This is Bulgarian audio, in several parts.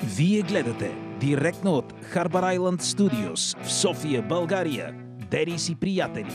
Вие гледате директно от Harbor Island Studios в София, България. Денис и приятели.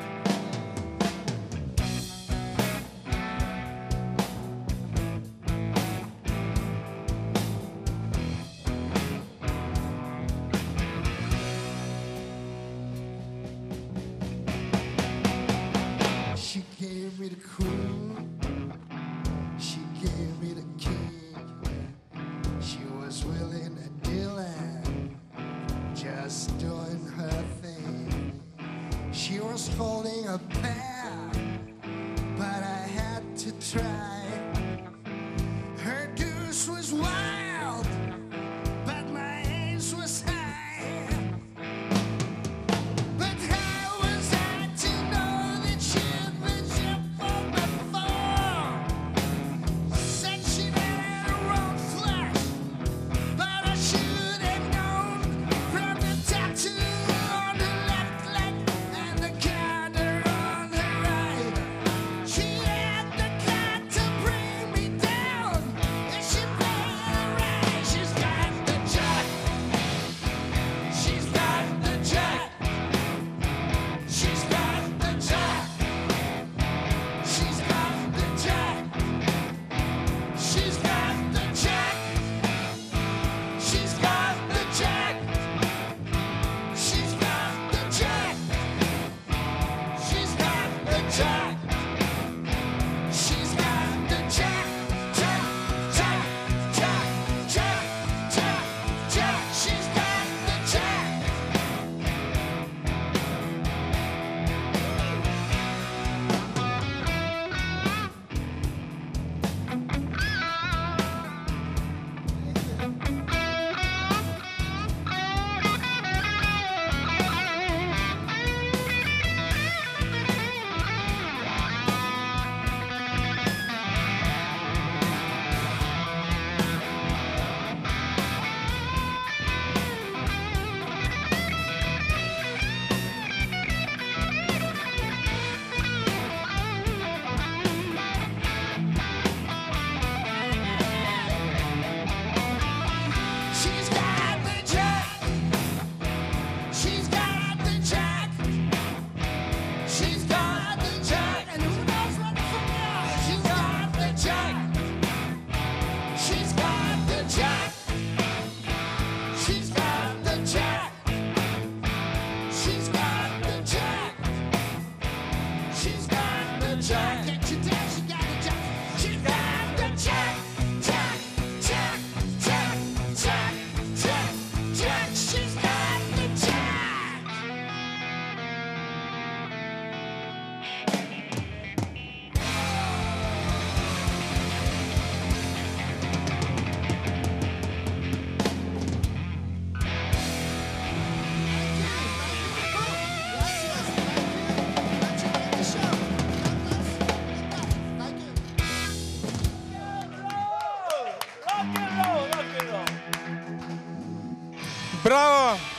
Браво!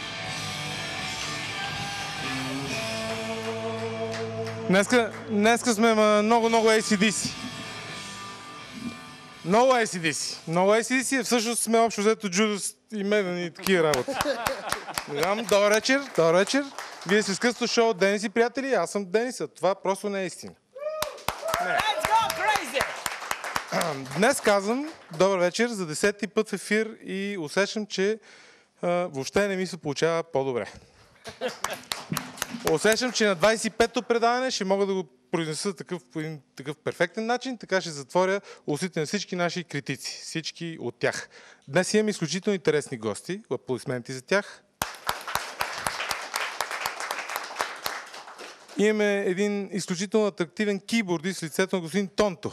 Днеска сме много AC/DC. Много AC/DC. Много AC/DC, всъщност сме общо взето Джудас и Меден и такива работи. Добър вечер, добър вечер. Вие сте скъсто шоу Денис и приятели, аз съм Денис, а това просто не е истина. Let's go crazy! Днес казвам добър вечер за 10-ти път в ефир и усещам, че въобще не ми се получава по-добре. Усещам, че на 25-то предаване ще мога да го произнеса по един такъв перфектен начин, така ще затворя устите на всички наши критици, всички от тях. Днес имам изключително интересни гости, аплодисменти за тях. Имаме един изключително атрактивен кийбордист с лицето на господин Тонто.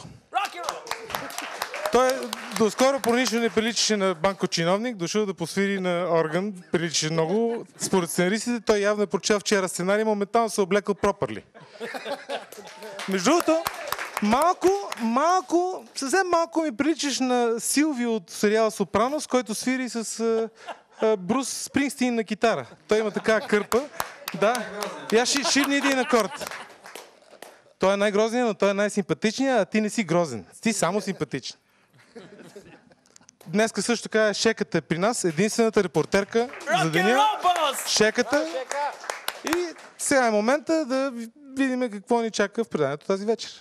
Той доскоро по нищо не приличаше на банкочиновник, дошъл да посвири на орган, приличаше много. Според сценаристите той явно е прочел вчера сценарий, моментално се облекал пропърли. Между другото, съвсем малко ми приличаш на Силви от сериала Сопранос, който свири с Брус Спрингстин на китара. Той има така кърпа. Да, я ширни един акорд. Той е най-грозният, но той е най-симпатичният, а ти не си грозен. Ти само симпатичен. днеска също така Шеката е при нас, единствената репортерка за деня. Шеката. И сега е момента да видим какво ни чака в преданието тази вечер.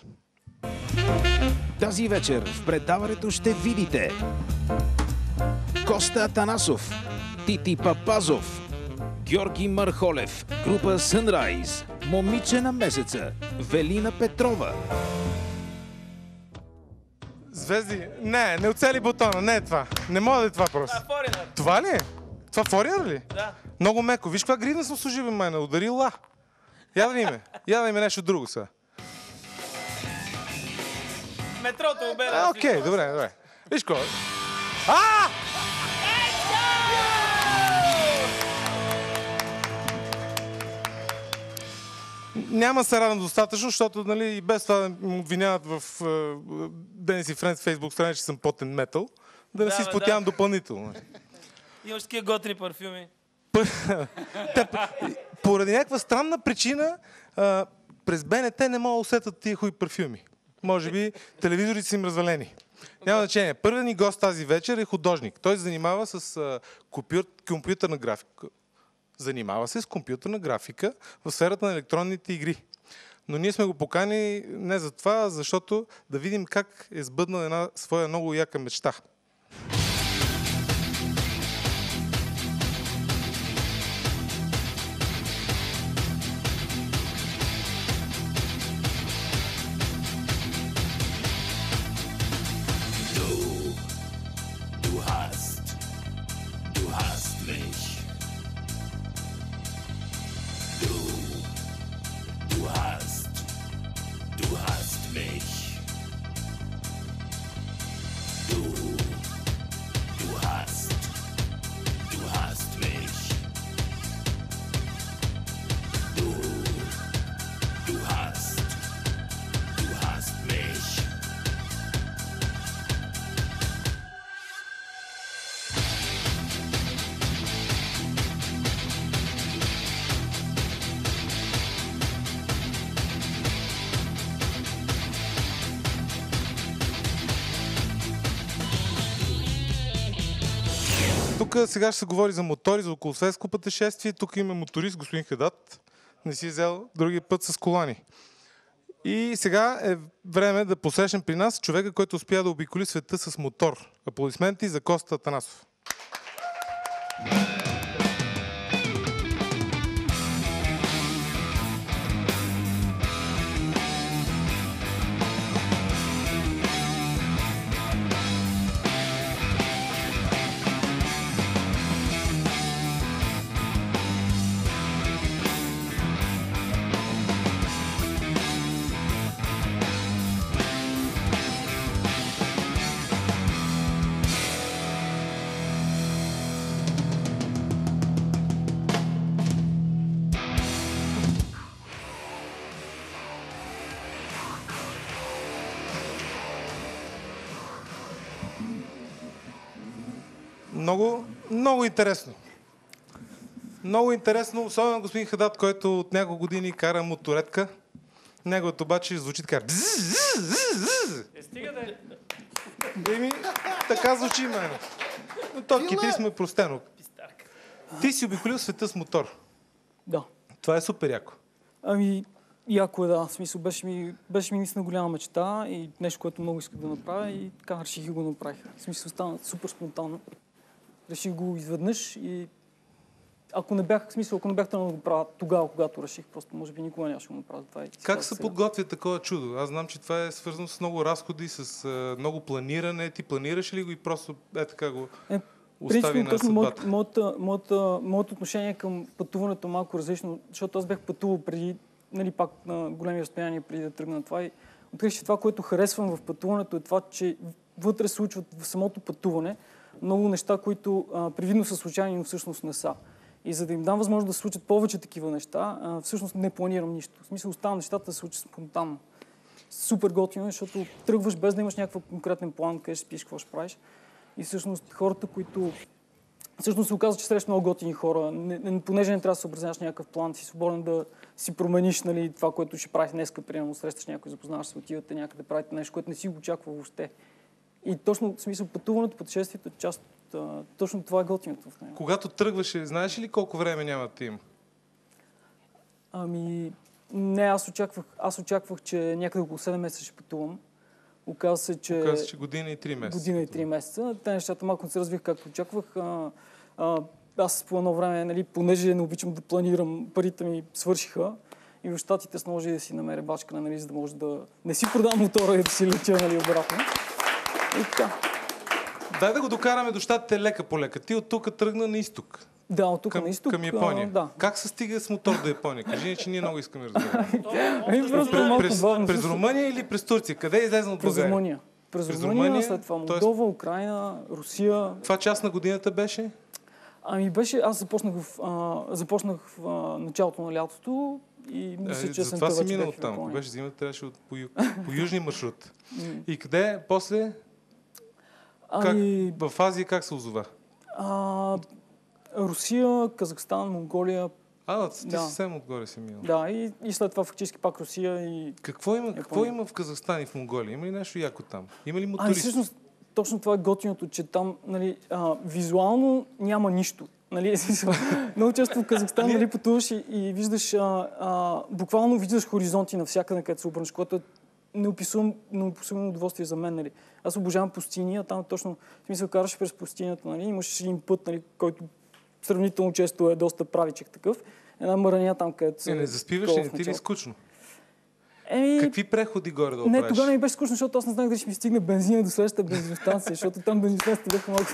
Тази вечер в предаването ще видите Коста Атанасов, Тити Папазов, Георги Мархолев, група Sunrise, Момиче на месеца, Велина Петрова. Звезди? Не оцели бутона, не е това. Не мога да е това просто. Това е Foreigner. Това ли е? Това Foreigner ли? Да. Много меко. Виж каква гривна съм служил, майна. Удари ла. Я да име нещо друго сега. Метрото обера. Окей, добре. Виж какво. Няма се радвам достатъчно, защото нали, и без това ме обвиняват в Денис и Френдс Фейсбук страни, че съм потен метал. Да не си изплатявам допълнително. Имаш такива готини парфюми. Поради някаква странна причина през БНТ не могат да усетят тия хуй парфюми. Може би телевизорите са им развалени. Няма значение. Първият ни гост тази вечер е художник. Той се занимава с компютърна графика. Занимава се с компютърна графика в сферата на електронните игри. Но ние сме го покани не за това, а защото да видим как е сбъднал една своя много яка мечта. Тук сега ще се говори за мотори, за околосветско пътешествие. Тук има моторист, господин Хедат. Не си взел другия път с колани. И сега е време да посрещнем при нас човека, който успя да обиколи света с мотор. Аплодисменти за Коста Атанасов. Много интересно. Много интересно, особено господин Хедат, който от няколко години кара моторетка. Неговото обаче звучи така. Стига да е. Еми, така звучи мене. Но то китарист ме простено. Ти си обиколил света с мотор. Да. Това е супер яко. Ами, яко е, да. В смисъл, беше ми наистина голяма мечта и нещо, което много исках да направя и така реших и го направих. В смисъл, стана супер спонтанно. Реших го изведнъж и ако не бях тръгнал да го правя тогава, когато реших, просто може би никога нямаше да го направя. Това как се подготвя такова чудо? Аз знам, че това е свързано с много разходи, с много планиране. Ти планираш ли го и просто така го остави на съдбата? Моето отношение към пътуването е малко различно, защото аз бях пътувал преди, нали, пак на големи разстояния преди да тръгна на това и открих, че това, което харесвам в пътуването е това, че вътре се случват в самото пътуване много неща, които привидно са случайни, но всъщност не са. И за да им дам възможност да се случат повече такива неща, всъщност не планирам нищо. В смисъл, оставам нещата да се случат спонтанно. Супер готино, защото тръгваш без да имаш някакъв конкретен план, къде ще спиш, какво ще правиш. И всъщност хората, които... Всъщност се оказва, че срещу много готини хора, понеже не трябва да се съобразяваш някакъв план, си свободен да си промениш, нали, това, което ще правиш днеска, примерно срещаш някой, запознаваш се, отивате някъде, правите нещо, което не си го очаква въобще. И точно, в смисъл, пътуването, пътешествието е част от... точно това е готиното в него. Когато тръгваше, знаеш ли колко време няма да има? Ами, не, аз очаквах, че някъде около 7 месеца ще пътувам. Оказва се, че година и 3 месеца. Година и 3 месеца. Те нещата малко не се развих както очаквах. Аз по едно време, нали, понеже не обичам да планирам, парите ми свършиха и в Щатите се наложи да си намеря бачка, нали, за да може да не си продам мотора и да си летя, нали, обратно. И така. Дай да го докараме до Щатите лека по лека. Ти от тук тръгна на изток. Да, от тук на изток. Към Япония. Да. Как се стига с мотор до Япония? Кажи ни, че ние много искаме да Ами, просто малко бавно. През Румъния или през Турция? Къде е излезнал от България? Румъния. През Румъния, след това Молдова, Украина, Русия. Това част на годината беше? Ами беше, аз започнах в началото на лятото и мисля, че затова съм си минал там. Ако беше зима, трябваше по южния маршрут. И къде после? Ами... В Азия как се озова? Русия, Казахстан, Монголия. Ти съвсем отгоре си минал. Да, и след това фактически пак Русия и... Какво има в Казахстан и в Монголия? Има ли нещо яко там? Има ли мотористи? Всъщност, точно това е готиното, че там, нали, визуално няма нищо. Нали, много често в Казахстан, нали, пътуваш и виждаш, буквално виждаш хоризонти навсякъде, където се обърнеш, което е неописуемо удоволствие за мен. Нали. Аз обожавам пустиния, там точно, в смисъл, караш през пустинята, нали, имаш един път, нали, който сравнително често е доста правичък такъв. Една мъраня там, където се... Не заспиваш ли, не ти ли скучно? Какви преходи горе да правиш? Не, тогава не ми беше скучно, защото аз не знаех дали ще ми стигне бензина до следващата бензиностанция, защото там бензиностанцията бяха малко...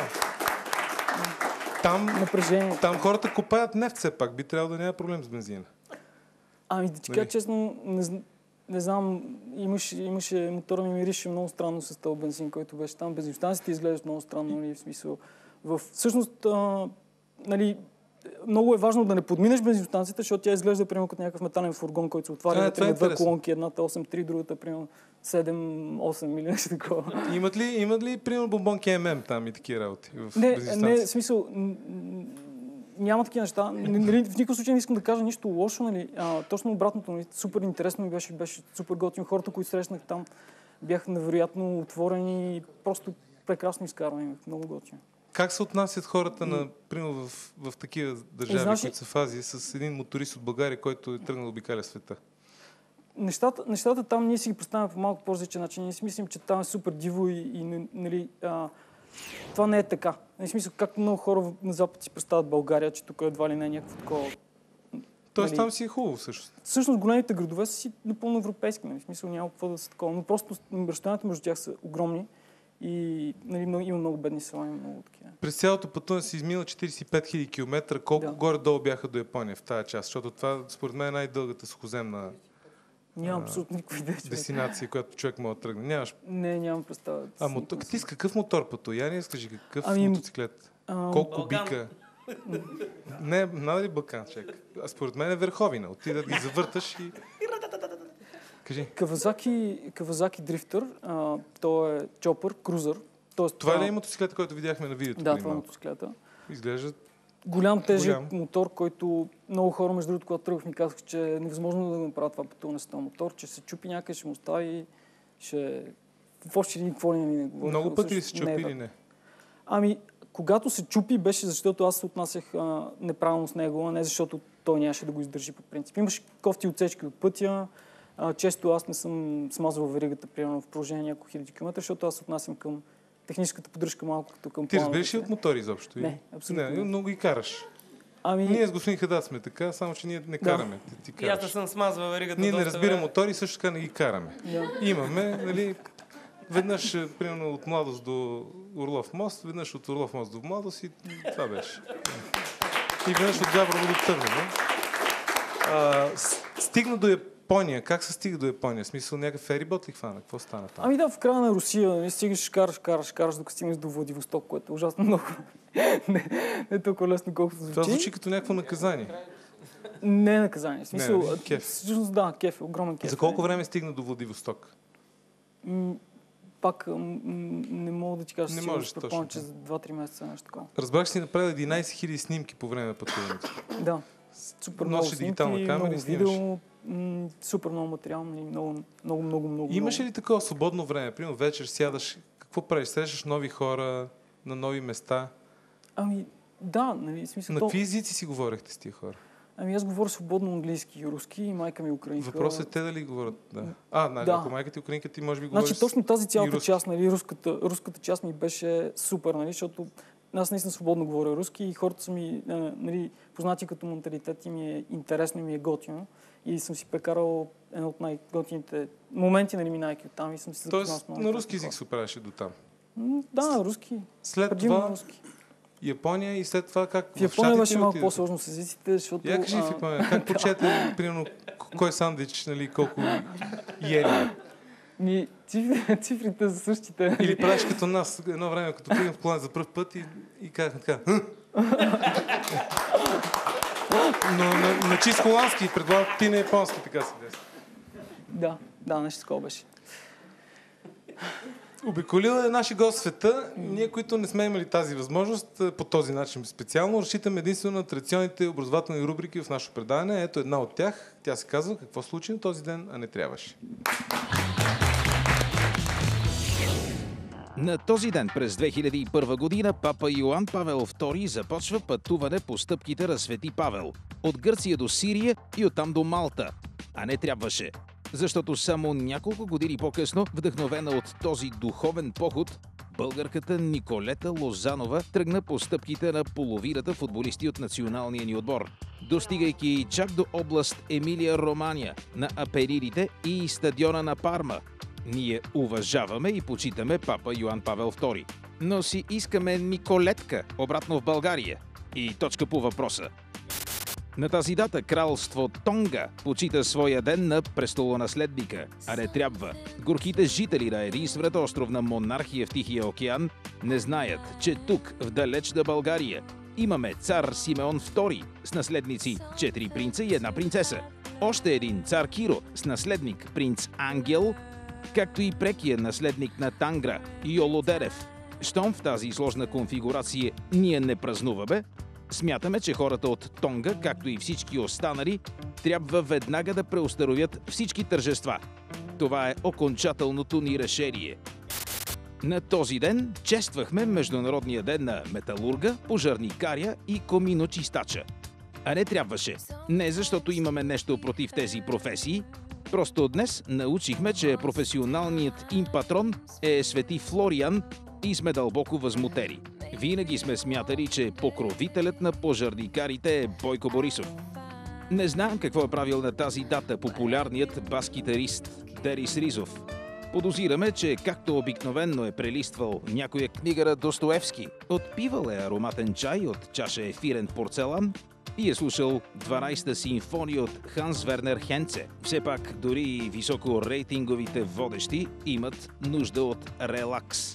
Там хората купаят нефт все пак, би трябвало да няма проблем с бензина. Ами да ти кажа честно, не знам, имаше мотора ми мирише много странно с този бензин, който беше там. Бензиностанцията изглежда много странно, нали, в смисъл. Всъщност, нали, много е важно да не подминеш бензиностанцията, защото тя изглежда примерно като някакъв метален фургон, който се отваря на две колонки, едната 8-3, другата примерно 7-8 или нещо такова. Имат ли примерно бомбонки ММ там и такива работи в бензиностанцията? Не, в смисъл, няма такива неща. В никакъв случай не искам да кажа нищо лошо, нали. Точно обратното, нали, супер интересно ми беше супер готино. Хората, които срещнах там, бяха невероятно отворени и просто прекрасно изкарвани, много готино. Как се отнасят хората, примерно в такива държави, които са в Азия, с един моторист от България, който е тръгнал да обикаля света? Нещата там ние си ги представяме по малко по-различен начин. Ние си мислим, че там е супер диво и нали, това не е така. В смисъл, както много хора на Запад си представят България, че тук едва ли не е някакво такова... Тоест там си е хубаво всъщност. Всъщност големите градове са си напълно европейски. Нали? В смисъл няма какво да са такова. Но просто разстоянията между тях са огромни. И нали, има много бедни села, има много такива. През цялото пътуване си изминал 45 000 км. Колко горе-долу бяха до Япония в тази част? Защото това, според мен, е най-дългата сухоземна дестинация, която човек може да тръгне. Нямаш? Не, нямам представа. Ти с какъв мотор пътува? Я не скажи какъв мотоциклет? Колко бика? Не, надали Балкан, човек. Според мен е върховина. Отида да ги завърташ и... Кавазаки Дрифтър, той е чопър, крузър. Това ли е мотоциклета, който видяхме на видеото? Да, това е мотоциклета. Изглежда голям тежък мотор, който много хора, между другото, когато тръгвах, ми казаха, че е невъзможно да направя това пътуване с този мотор, че се чупи някъде, ще му остави, въобще какво ли не говори. Много пъти ли се чупи или не? Ами, когато се чупи, беше защото аз се отнасях неправилно с него, а не защото той нямаше да го издържи по принцип. Имаше кофти отсечки от пътя. Често аз не съм смазвал веригата, примерно в продължение няколко хиляди километра, защото аз се отнасям към техническата поддръжка малко като към плана. Ти разбираш ли от мотори изобщо? Не, абсолютно. Не, много ги караш. Ние с господин Хадат сме така, само че ние не караме. И аз не съм смазвал веригата. Ние не разбираме мотори, също така не ги караме. Имаме, нали, веднъж, примерно, от Младост до Орлов мост, веднъж от Орлов мост до Младост и това беше. И веднъж от Габрово до Търново. Стигна до Япония. Как се стига до Япония? В смисъл някакъв ферибот ли хвана? Какво стана там? Ами да, в края на Русия. Не стигаш, караш, докато стигнеш до Владивосток, което е ужасно много. не толкова лесно, колкото звучи. Това звучи като някакво наказание. Не наказание. В смисъл, кеф. Всъщност да, кеф, огромен кеф. За колко време стигна до Владивосток? Пак не мога да ти кажа. Не можеш точно. Че за 2-3 месеца нещо такова. Разбрах, че си направил 11 000 снимки по време на пътуването. Да. Супер много снимки, дигитална камера и снимаш. Видео, супер много материал, много. Имаше ли такова свободно време? Примерно вечер сядаш, Какво правиш? Срещаш нови хора на нови места? Ами, да, нали, смисъл. На какви езици си говорихте с тия хора? Ами аз говоря свободно английски и руски, и майка ми е украинка. Въпросът е те дали говорят? Да. Ако майка ти е украинка, ти може би говориш. Значи точно тази цялата част, нали, руската част ми беше супер, нали, защото аз наистина свободно говоря руски и хората са ми, нали, познати като менталитет и ми е интересно и ми е готино. И съм си прекарал едно от най-готините моменти, нали, минайки оттам и съм си запознал с много. На руски език се оправяше до там? Да, на руски. След това руски. Япония и след това как? В Япония беше малко по-сложно с езиците, защото... Я кажи в Япония, как прочете, примерно, кой сандвич, нали, колко йени? Цифрите са същите. Или правиш като нас, едно време, като тръгнем в колана за пръв път и казахме така. Но на чист холандски, предполагам, ти на японски, така се деси. Да, нещо такова беше. Обиколила е нашия гост в света. Ние, които не сме имали тази възможност, по този начин специално, разчитаме единствено на традиционните образователни рубрики в нашето предаване. Ето една от тях. Тя се казва "Какво случи на този ден, а не трябваше". На този ден през 2001 година папа Йоан Павел II започва пътуване по стъпките на Свети Павел от Гърция до Сирия и оттам до Малта. А не трябваше. Защото само няколко години по-късно, вдъхновена от този духовен поход, българката Николета Лозанова тръгна по стъпките на половината футболисти от националния ни отбор, достигайки чак до област Емилия Романия, на Аперирите и стадиона на Парма. Ние уважаваме и почитаме папа Йоан Павел II, но си искаме Николетка обратно в България. И точка по въпроса. На тази дата кралство Тонга почита своя ден на престолонаследника, а не трябва. Горките жители на единствената островна монархия в Тихия океан не знаят, че тук, в далечна България, имаме цар Симеон II с наследници 4 принца и 1 принцеса. Още един цар Киро с наследник принц Ангел, както и прекия наследник на Тангра Йоло Дерев. Щом в тази сложна конфигурация ние не празнуваме, смятаме, че хората от Тонга, както и всички останали, трябва веднага да преустановят всички тържества. Това е окончателното ни решение. На този ден чествахме Международния ден на металурга, пожарникаря и коминочистача. А не трябваше. Не защото имаме нещо против тези професии, просто днес научихме, че професионалният им патрон е Свети Флориан и сме дълбоко възмутени. Винаги сме смятали, че покровителят на пожарникарите е Бойко Борисов. Не знам какво е правил на тази дата популярният бас-китарист Дерис Ризов. Подозираме, че както обикновенно е прелиствал някоя книга на Достоевски, отпивал е ароматен чай от чаша ефирен порцелан и е слушал 12-та симфония от Ханс Вернер Хенце. Все пак, дори и високо рейтинговите водещи имат нужда от релакс.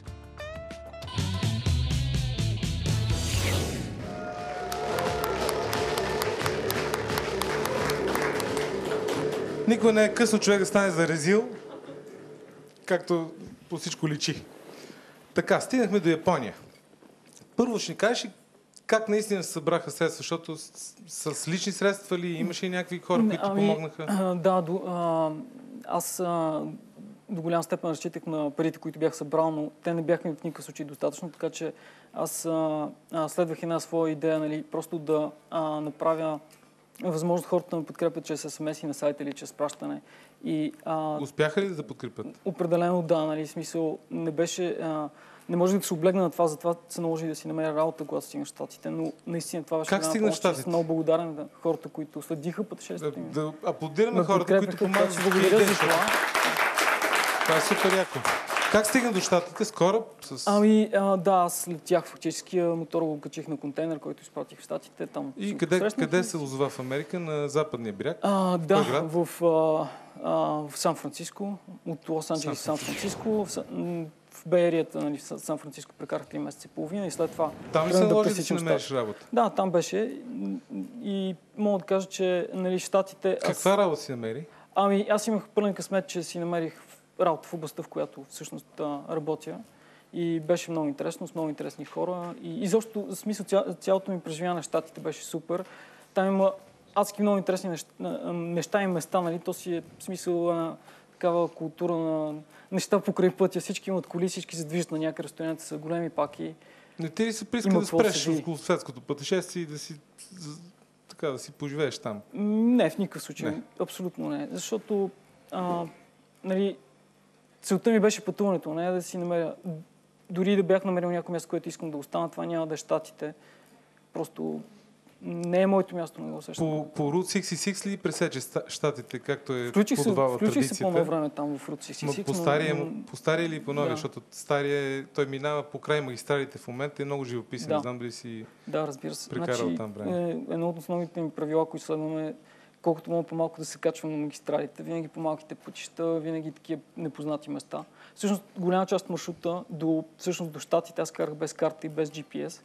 Никога не е късно човек да стане зарезил, както по всичко личи. Така, стигнахме до Япония. Първо ще ни кажеш как наистина се събраха средства, защото с лични средства ли имаше и някакви хора, които помогнаха? Да, аз до голям степен разчитах на парите, които бях събрал, но те не бяха в никакъв случай достатъчно, така че аз следвах една своя идея, нали, просто да направя възможност хората да ме подкрепят чрез СМС и на сайта или чрез пращане. Успяха ли да подкрепят? Определено да, нали, смисъл не беше... Не може да се облегна на това, затова се наложи да си намеря работа, когато стигна в Щатите, но наистина това беше една помощ. Как съм много благодарен на хората, които следиха пътешествието ми. Да аплодираме хората, които помагат. Благодаря за това. Това е супер яко. Как стигна до Щатите? С кораб? Да, аз летях фактически, мотора го качих на контейнер, който изпратих в Щатите. Там и къде се озова в Америка? На западния бряг? Да, в Сан-Франциско. От Лос-Анджелес в Сан-Франциско. В Бейерията, нали, в Сан-Франциско прекарах 3 месеца и половина и след това... Там ли се наложи да си намериш работа? Да, там беше. И мога да кажа, че нали, Щатите... Каква работа си намери? Аз имах пълен късмет, че си намерих работа в областта, в която всъщност работя. И беше много интересно, с много интересни хора. И изобщо, в смисъл, цялото ми преживяване на Щатите беше супер. Там има адски много интересни неща и места, нали? То си е в смисъл такава култура на неща покрай пътя. Всички имат коли, всички се движат на някакъв разстояние, са големи паки. Не ти ли се прииска да спреш около светското пътешествие и да си поживееш там? Не, в никакъв случай. Не. Абсолютно не. Защото нали, целта ми беше пътуването, не да си намеря. Дори да бях намерил някое място, което искам да остана, това няма да е Щатите. Просто не е моето място, не го усещам. По Route 66 ли пресече Щатите, както е подобава традицията? Включих се по-ново време там в Route 66. По стария или по новия? Да. Защото стария, той минава по край магистралите в момента, е много живописен. Не знам дали си разбира се. Прекарал там време. Едно от основните ми правила, които следваме, колкото мога по-малко да се качвам на магистралите, винаги по малките пътища, винаги такива непознати места. Всъщност, голяма част от маршрута до Щатите аз карах без карта и без GPS.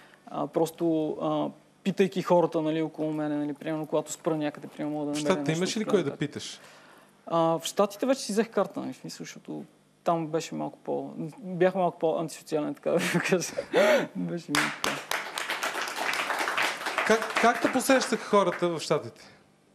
Питайки хората, нали, около мене, нали, примерно, когато спра някъде, примерно, мога да намеря нещо. В Щатите имаш ли кой да питаш? В Щатите вече си взех карта, нали, в смисъл, защото там беше бях малко по-антисоциален, така да кажа. Беше малко по... Как те посрещаха хората в Щатите?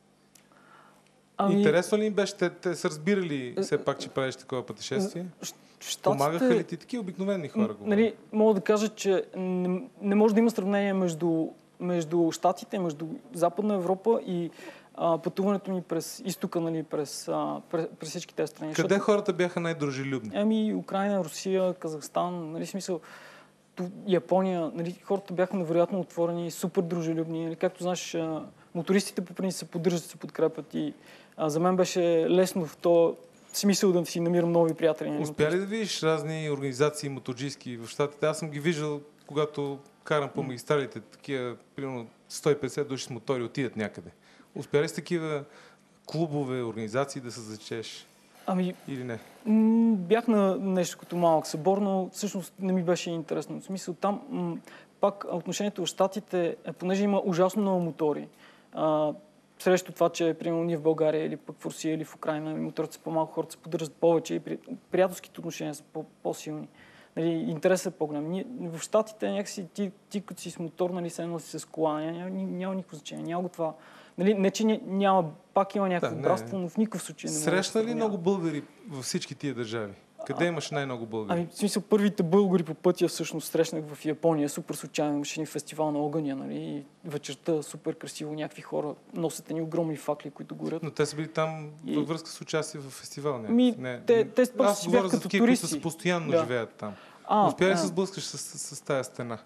Интересно ли им беше? Те са разбирали все пак, че правиш такова пътешествие? Помагаха ли ти такива обикновени хора? Нали, мога да кажа, че не може да има сравнение между Щатите, между Западна Европа и пътуването ми през изтока, нали, през всички тези страни. Къде хората бяха най-дружелюбни? Украина, Русия, Казахстан, нали, смисъл, Япония, нали, хората бяха невероятно отворени, супер дружелюбни. Нали, както знаеш, мотористите по принцип се поддържат, се подкрепят и за мен беше лесно в този смисъл да си намирам нови приятели. Успя ли да видиш разни организации моторджийски в Щатите? Аз съм ги виждал, когато карам по магистралите, такива, примерно 150 души с мотори отидат някъде. Успя ли с такива клубове, организации да се зачеш? Или не? Бях на нещо като малък събор, но всъщност не ми беше интересно. В смисъл там пак отношението в Щатите, понеже има ужасно много мотори, срещу това, че примерно ние в България или пък в Русия или в Украина моторите са по-малко, хората се поддържат повече и приятелските отношения са по-силни. Нали, интересът е по-голям. В Щатите някакси ти като си с мотор, нали, се носи с кола, няма никакво значение. Няма го това. Нали, не, че пак има някакво братство, но в никакъв случай не може. Срещна ли много българи във всички тия държави? Къде имаш най-много българи? В смисъл, първите българи по пътя всъщност срещнах в Япония. Супер случайно имаше ни фестивал на огъня, нали? И вечерта супер красиво, някакви хора носят ни огромни факли, които горят. Но те са били там във връзка с участие в фестивал. Те аз говоря за такива, които са постоянно живеят там. Успя ли да се сблъскаш с тая стена?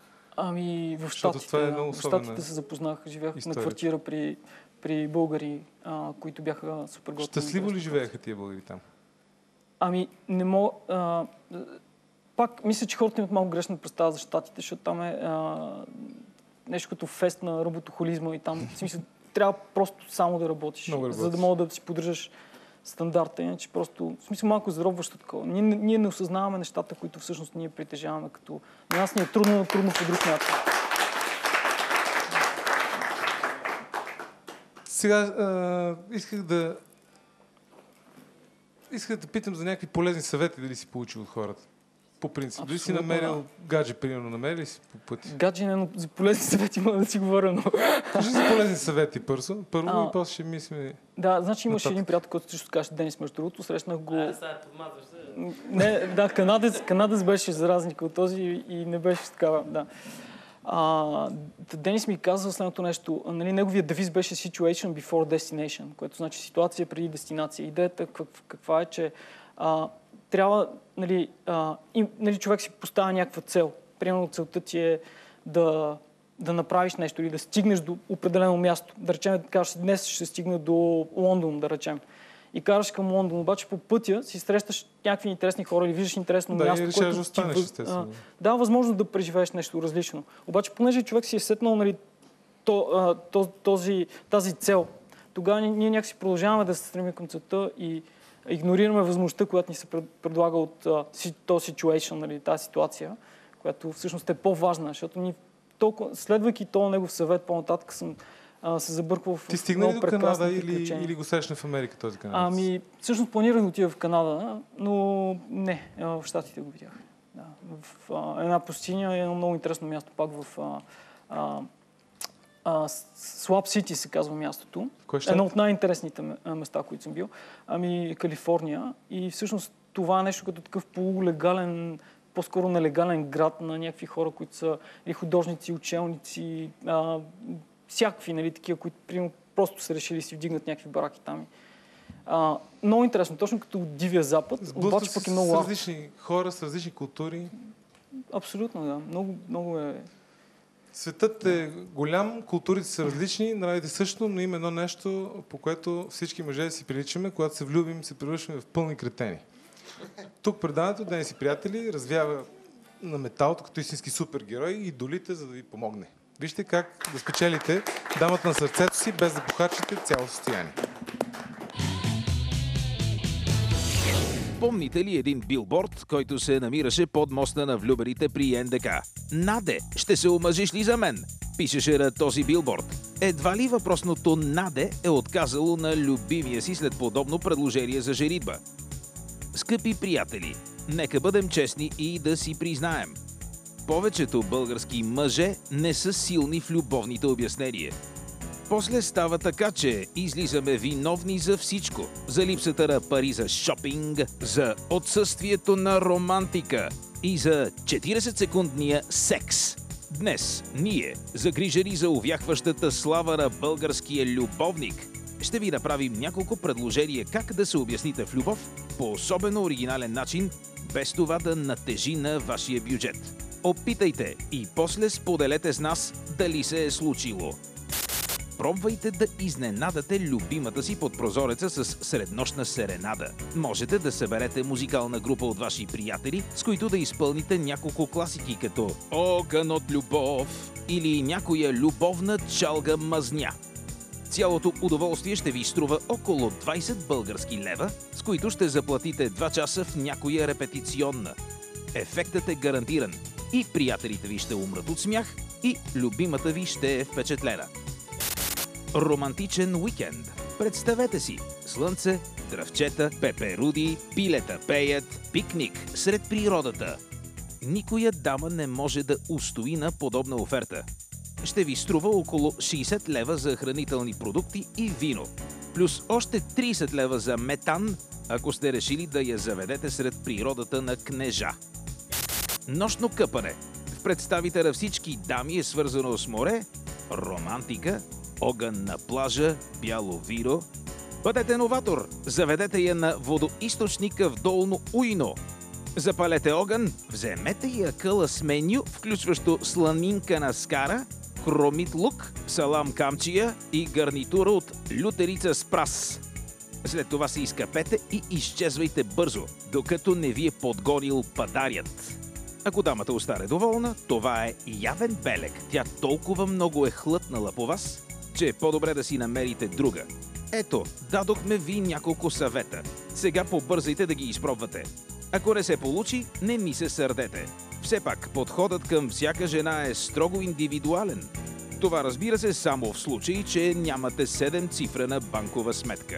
В Щатите се запознах, живях на квартира при българи, които бяха супер готини. Щастливо ли живееха тия българи там? Не мога... Пак мисля, че хората имат малко грешна представа за Щатите, защото там е нещо като фест на работохолизма и там, в смисъл, трябва просто само да работиш, за да мога да си поддържаш стандарта, иначе просто, в смисъл, малко заробващо такова. Ние не осъзнаваме нещата, които всъщност ние притежаваме, като на нас ни е трудно по друг начин. Сега исках да питам за някакви полезни съвети, дали си получил от хората. По принцип. Дали си намерил гадже, примерно, намерили ли си по пътя? Гадже не, но за полезни съвети мога да си говоря, но... Кажи за полезни съвети първо и после ще мислим... Да, значи имаше един приятел, който също казваше Денис, между другото, срещнах го... Сега подмазваш се. Не, да, канадец беше за разлика от този и не беше такава, да. Денис ми каза следното нещо. Нали, неговия девиз беше Situation before destination, което значи ситуация преди дестинация. Идеята каква е, че трябва, нали, човек си поставя някаква цел. Примерно целта ти е да направиш нещо или да стигнеш до определено място. Да речем, кажеш, днес ще стигна до Лондон, да речем. И караш към Лондон, обаче по пътя си срещаш някакви интересни хора или виждаш интересно място, което останеш, естествено. Да, възможно да преживееш нещо различно. Обаче, понеже човек си е сетнал, нали, тази цел, тогава ние някакси продължаваме да се стремим към целта и игнорираме възможността, която ни се предлага от този situation, нали, тази ситуация, която всъщност е по-важна, защото ние следвайки този негов съвет по-нататък се забърква в... Ти стигна ли до Канада или го срещна в Америка този канадец? Всъщност планирах да отида в Канада, но не, в Щатите го видях. Да, в една пустиня, едно много интересно място, пак в Слаб Сити се казва мястото. Кой щат? Едно от най-интересните места, които съм бил. Калифорния. И всъщност това е нещо като такъв полулегален, по-скоро нелегален град на някакви хора, които са или художници, учелници, всякакви, нали, такива, които примерно просто са решили да си вдигнат някакви бараки там. Много интересно, точно като Дивия Запад, обаче пък е много с различни хора, с различни култури. Абсолютно, да. Много е... Светът е голям, културите са различни, нравите също, но има едно нещо, по което всички мъже си приличаме, когато се влюбим, се превръщаме в пълни кретени. Тук предаването, днес си приятели, развява на металото като истински супергерой и идолите, за да ви помогне. Вижте как да спечелите дамата на сърцето си, без да похарчите цяло състояние. Помните ли един билборд, който се намираше под моста на влюбените при НДК? Наде, ще се омъжиш ли за мен? Пишеше на този билборд. Едва ли въпросното Наде е отказало на любимия си след подобно предложение за женитба? Скъпи приятели, нека бъдем честни и да си признаем. Повечето български мъже не са силни в любовните обяснения. После става така, че излизаме виновни за всичко. За липсата на пари за шопинг, за отсъствието на романтика и за 40-секундния секс. Днес ние, загрижени за увяхващата слава на българския любовник, ще ви направим няколко предложения как да се обясните в любов по особено оригинален начин, без това да натежи на вашия бюджет. Опитайте и после споделете с нас дали се е случило. Пробвайте да изненадате любимата си под прозореца с среднощна серенада. Можете да съберете музикална група от ваши приятели, с които да изпълните няколко класики като «Огън от любов» или някоя любовна чалга мазня. Цялото удоволствие ще ви струва около 20 български лева, с които ще заплатите 2 часа в някоя репетиционна. Ефектът е гарантиран. И приятелите ви ще умрат от смях, и любимата ви ще е впечатлена. Романтичен уикенд. Представете си слънце, дръвчета, пеперуди, пилета пеят, пикник сред природата. Никоя дама не може да устои на подобна оферта. Ще ви струва около 60 лева за хранителни продукти и вино, плюс още 30 лева за метан, ако сте решили да я заведете сред природата на Кнежа. Нощно къпане. В представите на всички дами е свързано с море, романтика, огън на плажа, бяло вино. Бъдете новатор! Заведете я на водоизточника в Долно Уйно. Запалете огън, вземете я къла с меню, включващо сланинка на скара, хромит лук, салам камчия и гарнитура от лютерица с прас. След това се изкапете и изчезвайте бързо, докато не ви е подгонил падарят. Ако дамата остане доволна, това е явен белег. Тя толкова много е хлътнала по вас, че е по-добре да си намерите друга. Ето, дадохме ви няколко съвета. Сега побързайте да ги изпробвате. Ако не се получи, не ни се сърдете. Все пак, подходът към всяка жена е строго индивидуален. Това разбира се само в случай, че нямате 7-цифрена банкова сметка.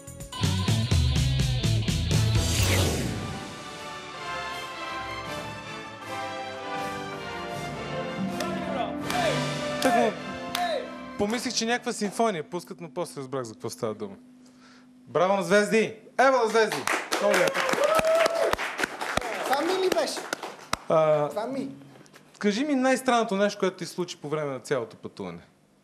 Помислих, че някаква симфония пускат, но после разбрах за какво става дума. Браво на Звезди! Ево на Звезди! Много яко. Това ми ли беше? Това ми. Кажи ми най-странното нещо, което ти случи по време на цялото пътуване.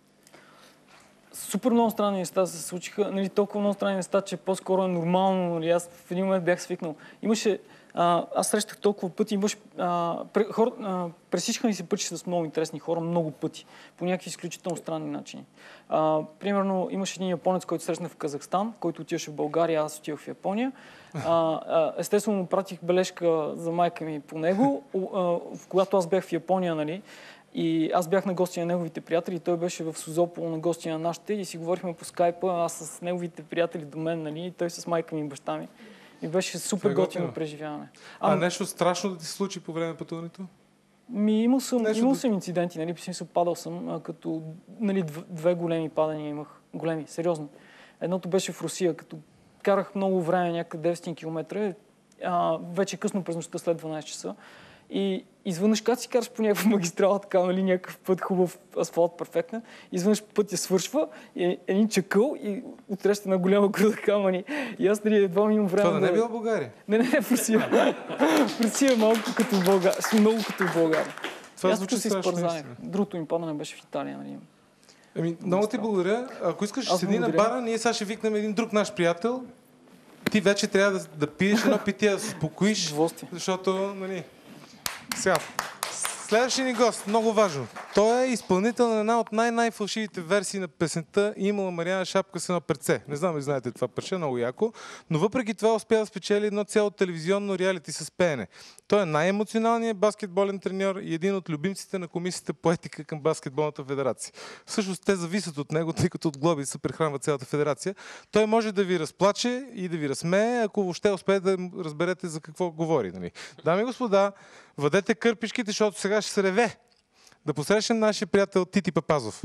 Супер много странни неща се случиха. Нали, толкова много странни неща, че по-скоро е нормално. Нали, аз в един момент бях свикнал. Имаше... аз срещах толкова пъти, имаше... пресичаха ни се пътища с много интересни хора много пъти. По някакви изключително странни начини. Примерно имаше един японец, който срещнах в Казахстан, който отиваше в България, аз отивах в Япония. Естествено му пратих бележка за майка ми по него, когато аз бях в Япония, нали. И аз бях на гости на неговите приятели, той беше в Созопол на гости на нашите и си говорихме по скайпа, аз с неговите приятели до мен, нали, и той с майка ми и баща ми. И беше супер готино преживяване. Нещо страшно да ти се случи по време на пътуването? Имал съм инциденти, нали, падал съм, като, нали, 2 големи падания имах. Големи, сериозно. Едното беше в Русия, като карах много време, някъде 900 км, вече късно през нощта след 12 часа. И изведнъж, когато си караш по някаква магистрала, така, нали, някакъв път хубав асфалт, перфектен, изведнъж пътя свършва, и един чакъл и отреща на голяма груда камъни. И аз, нали, едва имам време. Това да не е било България? Не, в Русия. В Русия е малко като в България. Много като в България. Това звучи страшно. Другото им падане беше в Италия, нали. Много ти благодаря. Ако искаш, седи на бара, ние сега ще викнем един друг наш приятел. Ти вече трябва да пиеш едно питие, да се успокоиш, защото, нали... Сега, следващия ни гост, много важно. Той е изпълнител на една от най-фалшивите версии на песента "Имала Мариана шапка с едно перце". Не знам ли знаете това парче, много яко. Но въпреки това успя да спечели едно цяло телевизионно реалити с пеене. Той е най-емоционалният баскетболен треньор и един от любимците на комисията по етика към баскетболната федерация. Всъщност те зависят от него, тъй като от глоби се прехранва цялата федерация. Той може да ви разплаче и да ви разсмее, ако въобще успеете да разберете за какво говори. Нали? Дами и господа, въдете кърпичките, защото сега ще се реве. Да посрещнем нашия приятел Тити Папазов.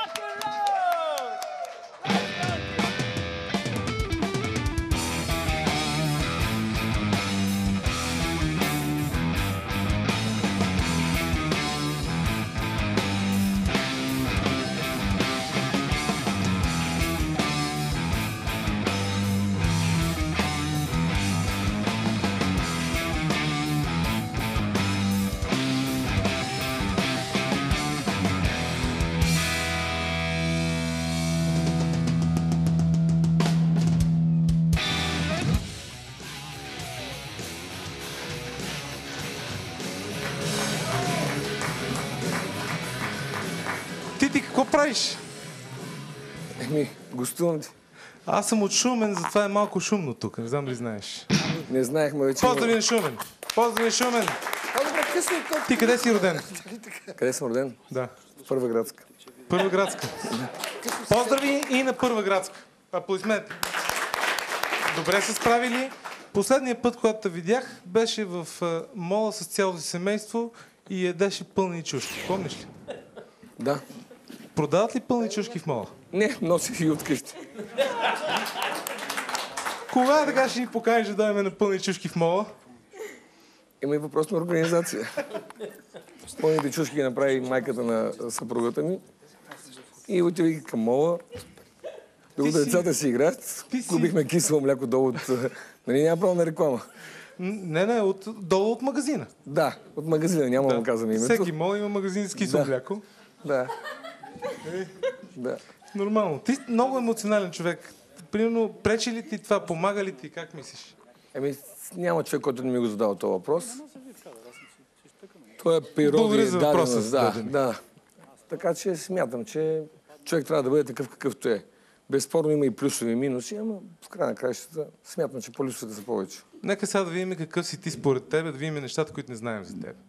Тити, какво правиш? Гостувам ти. Аз съм от Шумен, затова е малко шумно тук. Не знам ли знаеш. Не знаехме вече. Поздрави на Шумен! Поздрави Шумен! Ти къде си роден? Къде съм роден? Да. Първа градска. Първа градска. Поздрави и на Първа градска. Аплодисменти. Добре се справили. Последния път, когато те видях, беше в мола с цялото си семейство и ядеше пълни чушки. Помниш ли? Да. Продават ли пълни чушки в мола? Не, носих ги от къщи. Кога така ще ни поканеш да дойдем на пълни чушки в мола? Има и въпрос на организация. Пълните чушки ги направи майката на съпругата ми и отивайки към мола. Докато децата си играят, купихме кисело мляко долу от... Нали няма право на реклама? Не, долу от магазина. Да, от магазина, няма да казвам името. Всеки мол има магазин с кисело мляко. Да. Да. Нормално. Ти много емоционален човек. Примерно, пречи ли ти това? Помага ли ти? Как мислиш? Няма човек, който не ми го задава този въпрос. Това е природа. Благодаря за въпроса. Да. Така че смятам, че човек трябва да бъде такъв какъвто е. Безспорно има и плюсови и минуси, ама в края на краищата смятам, че плюсовете са повече. Нека сега да видим какъв си ти според тебе, да видим нещата, които не знаем за теб.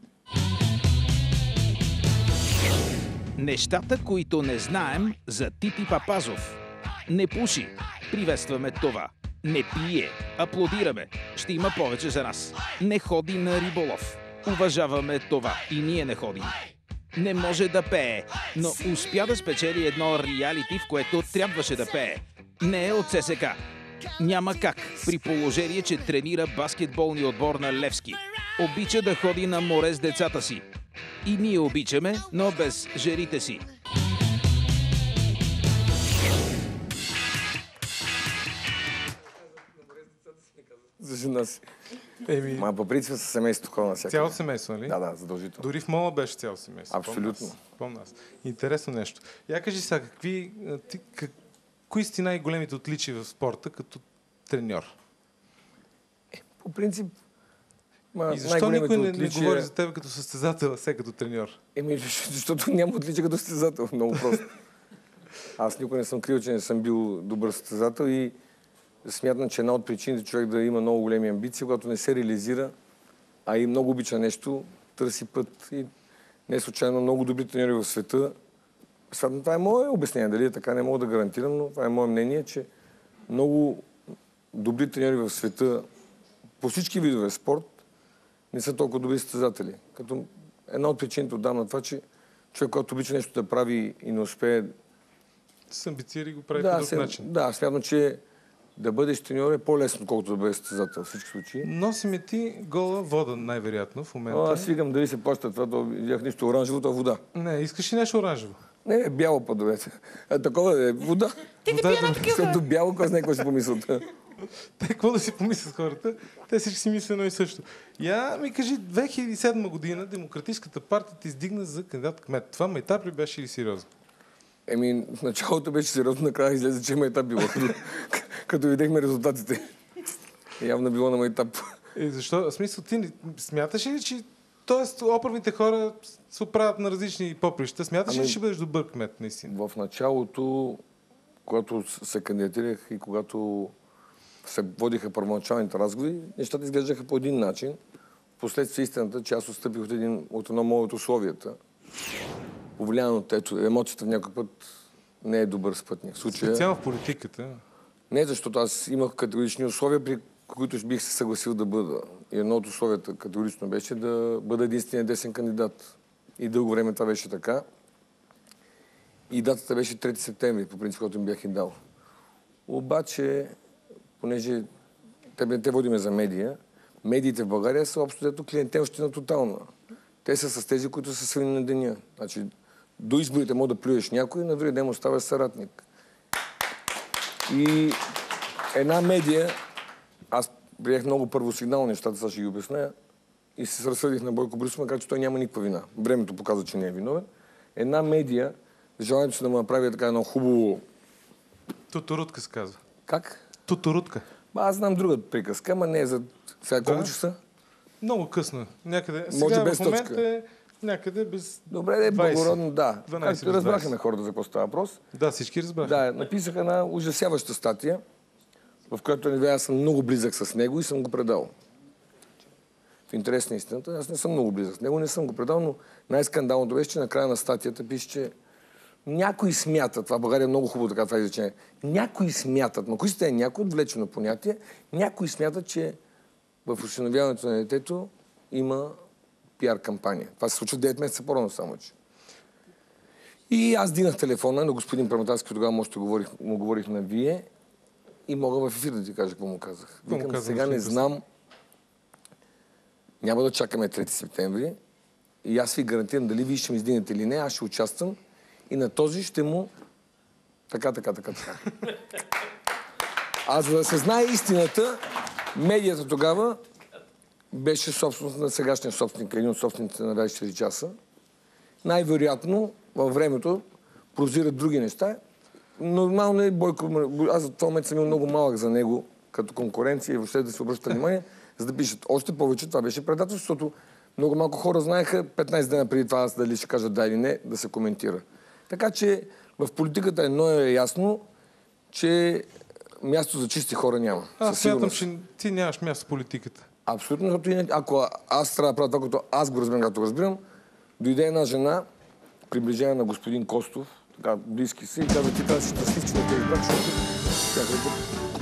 Нещата, които не знаем за Тити Папазов. Не пуши. Приветстваме това. Не пие. Аплодираме. Ще има повече за нас. Не ходи на риболов. Уважаваме това. И ние не ходим. Не може да пее, но успя да спечели едно реалити, в което трябваше да пее. Не е от ССК. Няма как, при положение, че тренира баскетболния отбор на Левски. Обича да ходи на море с децата си. И ние обичаме, но без жерите си. За жена си. По принцип със семейството хора на всяка. Цяло семейство, нали? Да, задължително. Дори в мола беше цяло семейство. Абсолютно. Помня аз. Интересно нещо. Я кажи сега, кои си най-големите отличия в спорта като треньор? По принцип, и защо никой не говори за теб като състезател, а се като треньор? Защото няма отличие като състезател. Много просто. Аз никога не съм крил, че не съм бил добър състезател и смятам, че една от причините човек да има много големи амбиции, когато не се реализира, а и много обича нещо, търси път. И не случайно много добри треньори в света. Това е мое обяснение, дали е така, не мога да гарантирам, но това е мое мнение, че много добри треньори в света по всички видове спорт не са толкова добри състезатели. Като една от причините отдам на това, че човек, който обича нещо да прави и не успее... С амбиции го прави по друг начин. Да, смятам, че да бъдеш треньор е по-лесно, колкото да бъдеш състезател в всички случаи. Носи ми ти гола вода, най-вероятно, в момента. Аз свигам дали се плаща това, то видях нещо оранжево, то е вода. Не, искаш ли нещо оранжево? Не, бяло по-довете. Такова е вода. Ти не пия на такива. След бяло, кой знае какво си помислят. Те какво да си помислят хората? Те всички си мислят едно и също. Я ми кажи, 2007 година Демократическата партия ти издигна за кандидат кмет. Това майтап ли беше или сериозно? В началото беше сериозно, накрая излезе, че майтап било. Като видяхме резултатите. Явно било на майтап. Защо? В смисъл, ти смяташ ли, че оправните хора се оправят на различни поприща? Смяташ ли, че ще бъдеш добър кмет, наистина? В началото, когато се кандидатирах и когато се водиха първоначалните разговори, нещата изглеждаха по един начин. Впоследствие истината, че аз отстъпих от едно мое от условията. Повлиян от емоцията в някой път не е добър спътник. Специално в политиката. Не, защото аз имах категорични условия, при които бих се съгласил да бъда. И едно от условията категорично беше да бъда единственият десен кандидат. И дълго време това беше така. И датата беше 3 септември, по принцип, който им бях и дал. Обаче, понеже те водиме за медия, медиите в България са общо дето клиентелщина тотална. Те са с тези, които са свини на деня. Значи, до изборите може да плюеш някой, на другия ден оставаш съратник. И една медия, аз приех много първосигнално нещата, сега ще ги обясня, и се разсъдих на Бойко Борисов, макар че той няма никаква вина. Времето показва, че не е виновен. Една медия, желанието си да му направи така едно хубаво... Туторутка се казва. Как? Туторутка. Аз знам друга приказка, ама не е за... Сега колко часа? Много късно. Някъде... Може сега без в момента точка. е някъде без... Добре, да е благородно, да. 12 Както разбрахме хората за какво става въпрос. Да, всички разбраха. Да, написах една ужасяваща статия, в която аз съм много близък с него и съм го предал. В интерес на истината, аз не съм много близък с него, не съм го предал, но най-скандалното беше, че на края на статията пише, че някои смятат, това в България е много хубаво така това изречение, някои смятат, но кои сте някои отвлечено понятие, някои смятат, че в осиновяването на детето има пиар кампания. Това се случва 9 месеца по-рано само, че. И аз дигнах телефона на господин Праматарски, тогава може му говорих на вие и мога в ефир да ти кажа какво му казах. Викам, сега не знам, няма да чакаме 3 септември и аз ви гарантирам дали вие ще ми издигнете или не, аз ще участвам и на този ще му така. А за да се знае истината, медията тогава беше собственост на сегашния собственик, един от собствениците на 24 часа. Най-вероятно във времето прозират други неща. Нормално е Бойко, аз за това момент съм имал много малък за него като конкуренция и въобще да се обръща внимание, за да пишат. Още повече това беше предателство, защото много малко хора знаеха 15 дена преди това дали ще кажат да или не, да се коментира. Така че в политиката едно е ясно, че място за чисти хора няма. Аз смятам, че ти нямаш място в политиката. Абсолютно, защото ако аз трябва да правя това, което аз го разбирам, както разбирам, дойде една жена, приближена на господин Костов, така близки си, и каза, ти трябва да си щастлив, че не те избрах, защото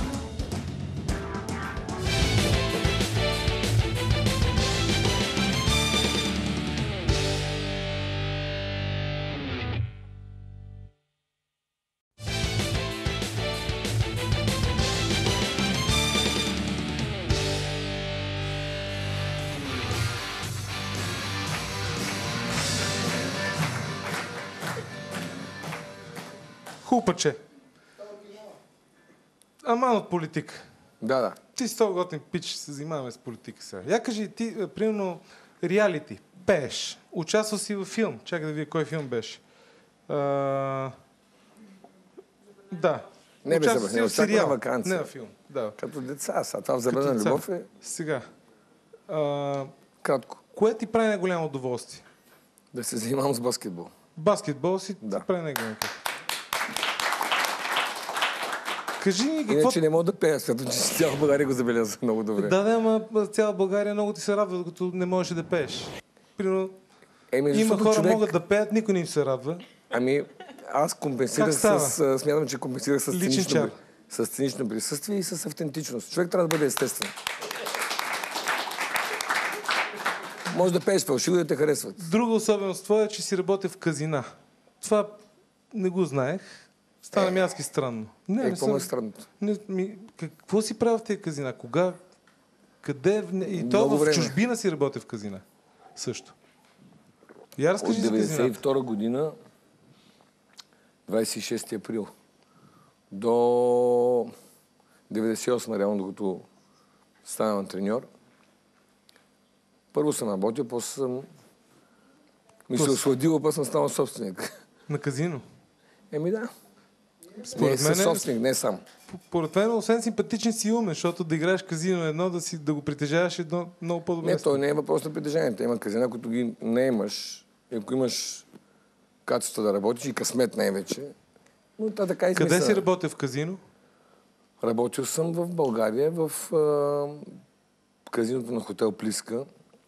Хупаче. Аман от политика. Да. Ти си толкова готин пич, се занимаваме с политика сега. Я кажи, ти, примерно, реалити, пееш, участвал си във филм. Чакай да видя кой филм беше. Да. Не бе, участвал си в сериал. Ваканция. Не в филм. Да. Като деца, това в забранена любов е... Сега. Кратко. Кое ти прави най-голямо удоволствие? Да се занимавам с баскетбол. Баскетбол си Да. прави най-голямо. Кажи ми какво... Иначе не мога да пея, защото че цяла България го забелязва много добре. Да, ама цяла България много ти се радва, докато не можеш да пееш. Примерно, има хора могат да пеят, никой не им се радва. Ами, аз компенсирах смятам, че компенсирах с цинично присъствие и с автентичност. Човек трябва да бъде естествен. Може да пееш фалшиво и да те харесват. Друга особеност твоя е, че си работя в казина. Това не го знаех. Стана ми адски странно. Не Какво е странното? Какво си правил в тези казина? Кога? Къде? И то в чужбина си работи в казина. Също. Я разкажи за казината. От 1992 година, 26 април, до 98 реално, докато станам треньор. Първо съм работил, после съм ми се осладило, после съм станал собственик. На казино? Да. Според мен собственик, не сам. Според мен, освен симпатичен си умен, защото да играеш казино едно, да го притежаваш едно много по-добре. Не, той не е въпрос на притежанието. Има казина, които ги не имаш. И ако имаш качество да работиш и късмет най-вече. Но така измисля. Къде си работил в казино? Работил съм в България, в казиното на хотел Плиска.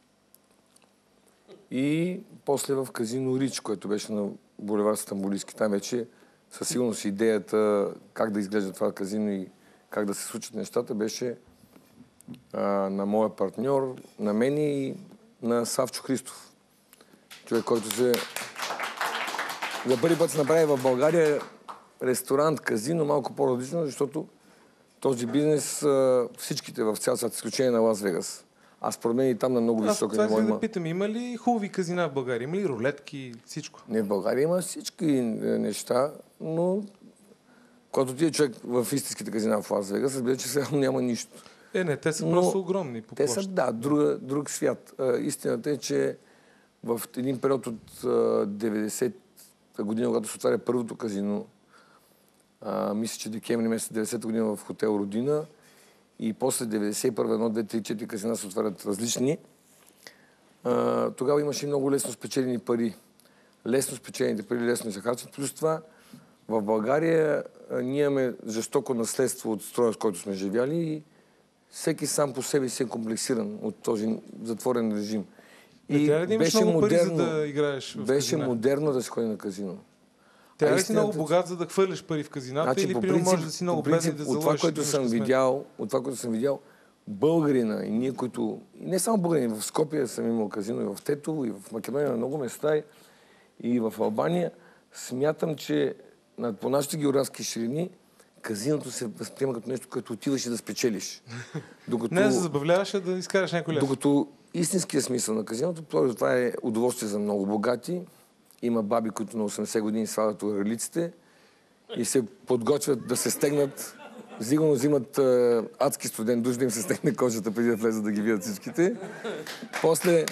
И после в казино Рич, което беше на булевард Стамбулийски. Там вече със сигурност идеята как да изглежда това казино и как да се случат нещата беше на моя партньор, на мен и на Савчо Христов. Човек, който за първи път се направи в България ресторант, казино, малко по-различно, защото този бизнес всичките в цял свят, изключение на Лас Вегас. Аз според мен и там на много високо ниво има. Да питам, има ли хубави казина в България? Има ли рулетки, всичко? Не, в България има всички неща, но когато ти е човек в истинските казина в Лас Вегас, разбира, че сега няма нищо. Не, те са просто огромни по площ. Те са, друг свят. Истината е, че в един период от 90-та година, когато се отваря първото казино, мисля, че декември месец 90-та година в хотел Родина, и после 91-та, 1, 2, 3, 4 казина се отварят различни. Тогава имаше много лесно спечелени пари. Лесно спечелените пари, лесно се харчат. Плюс това, в България ние имаме жестоко наследство от строя, с който сме живяли и всеки сам по себе си е комплексиран от този затворен режим. И трябва ли да имаш много пари, за да играеш в беше казина? Беше модерно да се ходи на казино. Трябва ли си много богат, за да хвърляш пари в казината, или примерно можеш да си много беден да заложиш? От това, което съм видял, българина и ние, които... И не само българини, в Скопия съм имал казино, и в Тетово, и в Македония на много места, и в Албания. Смятам, че по нашите географски ширини казиното се възприема като нещо, което отиваш и да спечелиш. Не да се забавляваш, а да изкараш някой лев. Докато истинският смисъл на казиното, това е удоволствие за много богати. Има баби, които на 80 години свалят орелиците и се подготвят да се стегнат. Сигурно взимат адски студен душ, да им се стегне кожата преди да влезат да ги видят всичките. После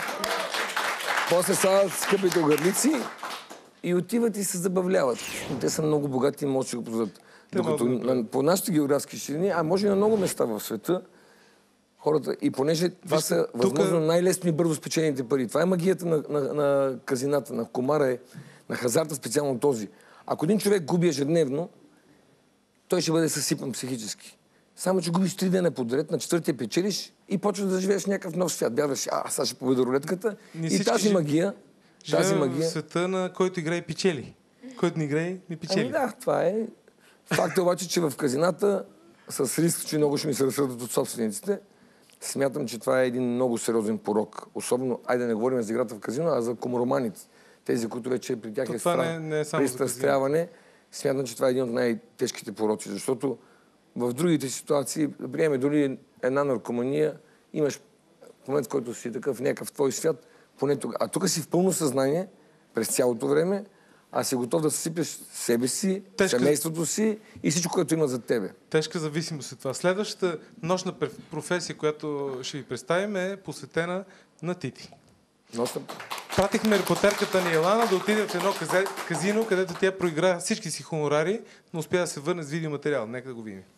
слагат скъпите огърлици и отиват и се забавляват. Те са много богати и може да го позволят. Докато по нашите географски ширини, а може и на много места в света, хората, и понеже това са възможно най-лесно и бързо спечелените пари. Това е магията на казината, на комара, на хазарта, специално този. Ако един човек губи ежедневно, той ще бъде съсипан психически. Само, че губиш 3 дена подред, на 4-тия печелиш и почваш да живееш някакъв нов свят. Бягаш, сега ще победа рулетката. И тази магия... Живеем в света, на който играе печели. Който не играе, не печели. Да, това е. Факт е обаче, че в казината, с риск, че много ще ми се разсърдат от собствениците, смятам, че това е един много сериозен порок. Особено, айде да не говорим за играта в казино, а за комароманите. Тези, които вече при тях е пристрастяване. Смятам, че това е един от най-тежките пороци, защото в другите ситуации, да приемем дори една наркомания, имаш в момент, в който си такъв някакъв твой свят, поне тогава. А тук си в пълно съзнание, през цялото време, а си готов да съсипеш себе си, семейството си и всичко, което има за тебе. Тежка зависимост е това. Следващата нощна професия, която ще ви представим, е посветена на Тити. Пратихме репортерката ни Елана да отиде в едно казино, където тя проигра всички си хонорари, но успя да се върне с видеоматериал. Нека да го видим.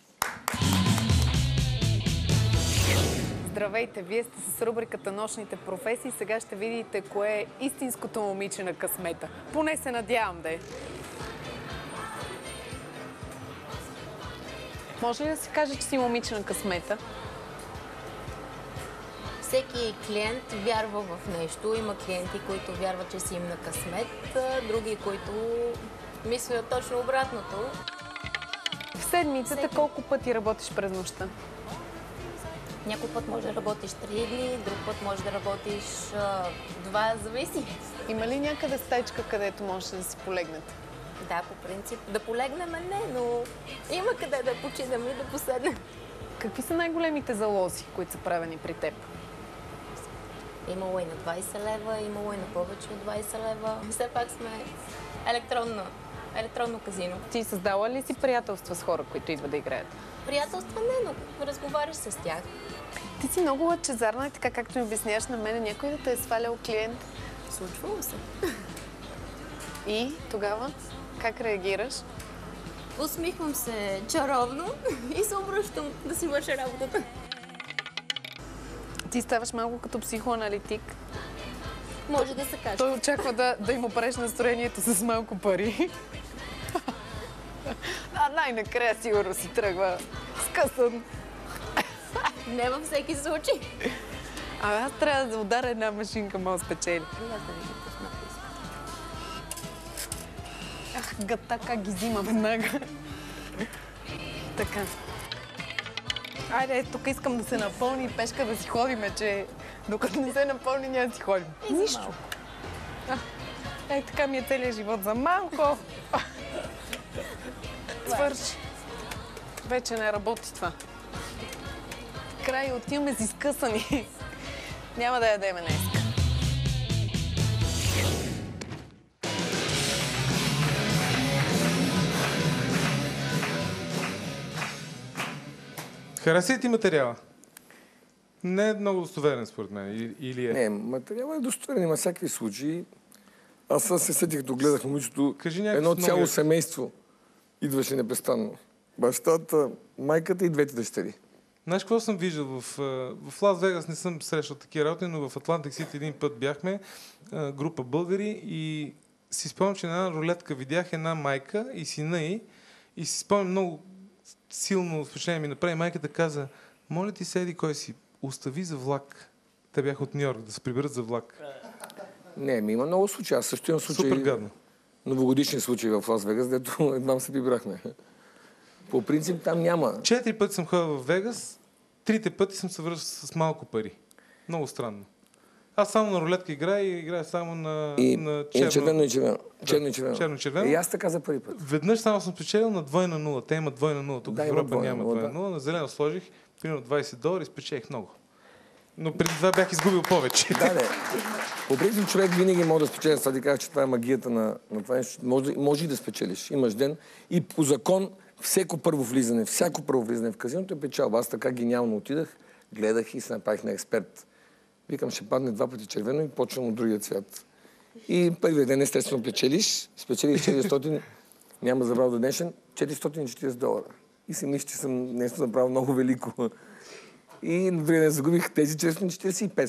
Здравейте! Вие сте с рубриката Нощните професии. Сега ще видите кое е истинското момиче на късмета. Поне се надявам да е. Може ли да се каже, че си момиче на късмета? Всеки клиент вярва в нещо. Има клиенти, които вярват, че си им на късмет, други, които мислят точно обратното. В седмицата колко пъти работиш през нощта? Някой път може да работиш 3 дни, друг път може да работиш 2, зависи. Има ли някъде стечка, където можете да си полегнете? Да, по принцип. Да полегнем не, но има къде да починем и да поседнем. Какви са най-големите залози, които са правени при теб? Имало и на 20 лева, имало и на повече от 20 лева. Все пак сме електронно казино. Ти създала ли си приятелства с хора, които идват да играят? Приятелства не, но разговаряш с тях. Ти си много лъчезарна и така както ми обясняваш на мене, някой да те е свалял клиент. Случвало се. И тогава как реагираш? Усмихвам се чаровно и се обръщам да си върша работата. Ти ставаш малко като психоаналитик. Може да се каже. Той очаква да им опреш настроението с малко пари. А най-накрая сигурно си тръгва скъсан. Не във всеки случай. Аз трябва да ударя една машинка, мога да спечели. Ах, гъта, как ги взима веднага. Така. Айде, тук искам да се напълни и пешка да си ходиме, че докато не се напълни, няма да си ходим. Нищо. Ей, така ми е целият живот за малко. Свърши. Вече не работи това. Край, отиваме си скъсани. Няма да ядеме днес. Хареса ли ти материала? Не е много достоверен, според мен. Или е? Не, материалът е достоверен, има всякакви случаи. Аз се сетих, като гледах момичето, едно цяло семейство идваше непрестанно. Бащата, майката и двете дъщери. Знаеш какво съм виждал? В Лас Вегас не съм срещал такива работи, но в Атлантик Сити един път бяхме, група българи, и си спомням, че на една рулетка видях една майка и сина й, и си спомням много силно впечатление ми направи. Майката каза: моля ти, седи кой си, остави за влак. Те бяха от Ню Йорк, да се приберат за влак. Не, има много случаи. Аз също имам случаи. Супер гадно. Новогодишни случаи в Лас Вегас, дето едва се прибрахме. По принцип там няма. 4 пъти съм ходил в Вегас, 3 пъти съм се връщал с малко пари. Много странно. Аз само на рулетка играя и играя само на черно и червено. Черно и червено. И аз така за първи път. Веднъж само съм спечелил на 2 на 0. Те имат 2 на 0. Тук в Европа няма 2 да. на 0. На зелено сложих примерно $20 и спечелих много. Но преди това бях изгубил повече. Да. По принцип човек винаги може да спечели. Сега ти казах, че това е магията на това нещо. Може и да спечелиш. Имаш ден. И по закон всяко първо влизане в казиното е печалба. Аз така гениално отидах, гледах и се направих на експерт. Викам, ще падне 2 пъти червено и почвам от другия цвят. И първият ден естествено спечелих 400, няма забрал до днешен, $440. И си мисля, че съм нещо направил много велико. И на другия ден загубих тези 440 и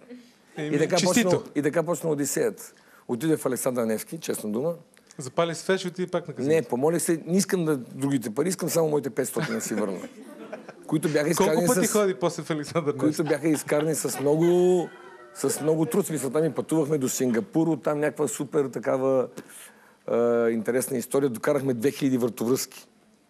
500. И така почна Одисеята. Отиде в Александър Невски, честна дума. Запали свеч и отиде пак на казино. Не, помолих се, не искам да другите пари, искам само моите 500 да си върна. Които бяха изкарани колко пъти ходи после в Александър Невски? Които бяха изкарани с много труд. Смисъл, там и пътувахме до Сингапур, оттам някаква супер такава интересна история. Докарахме 2000 въртовръзки.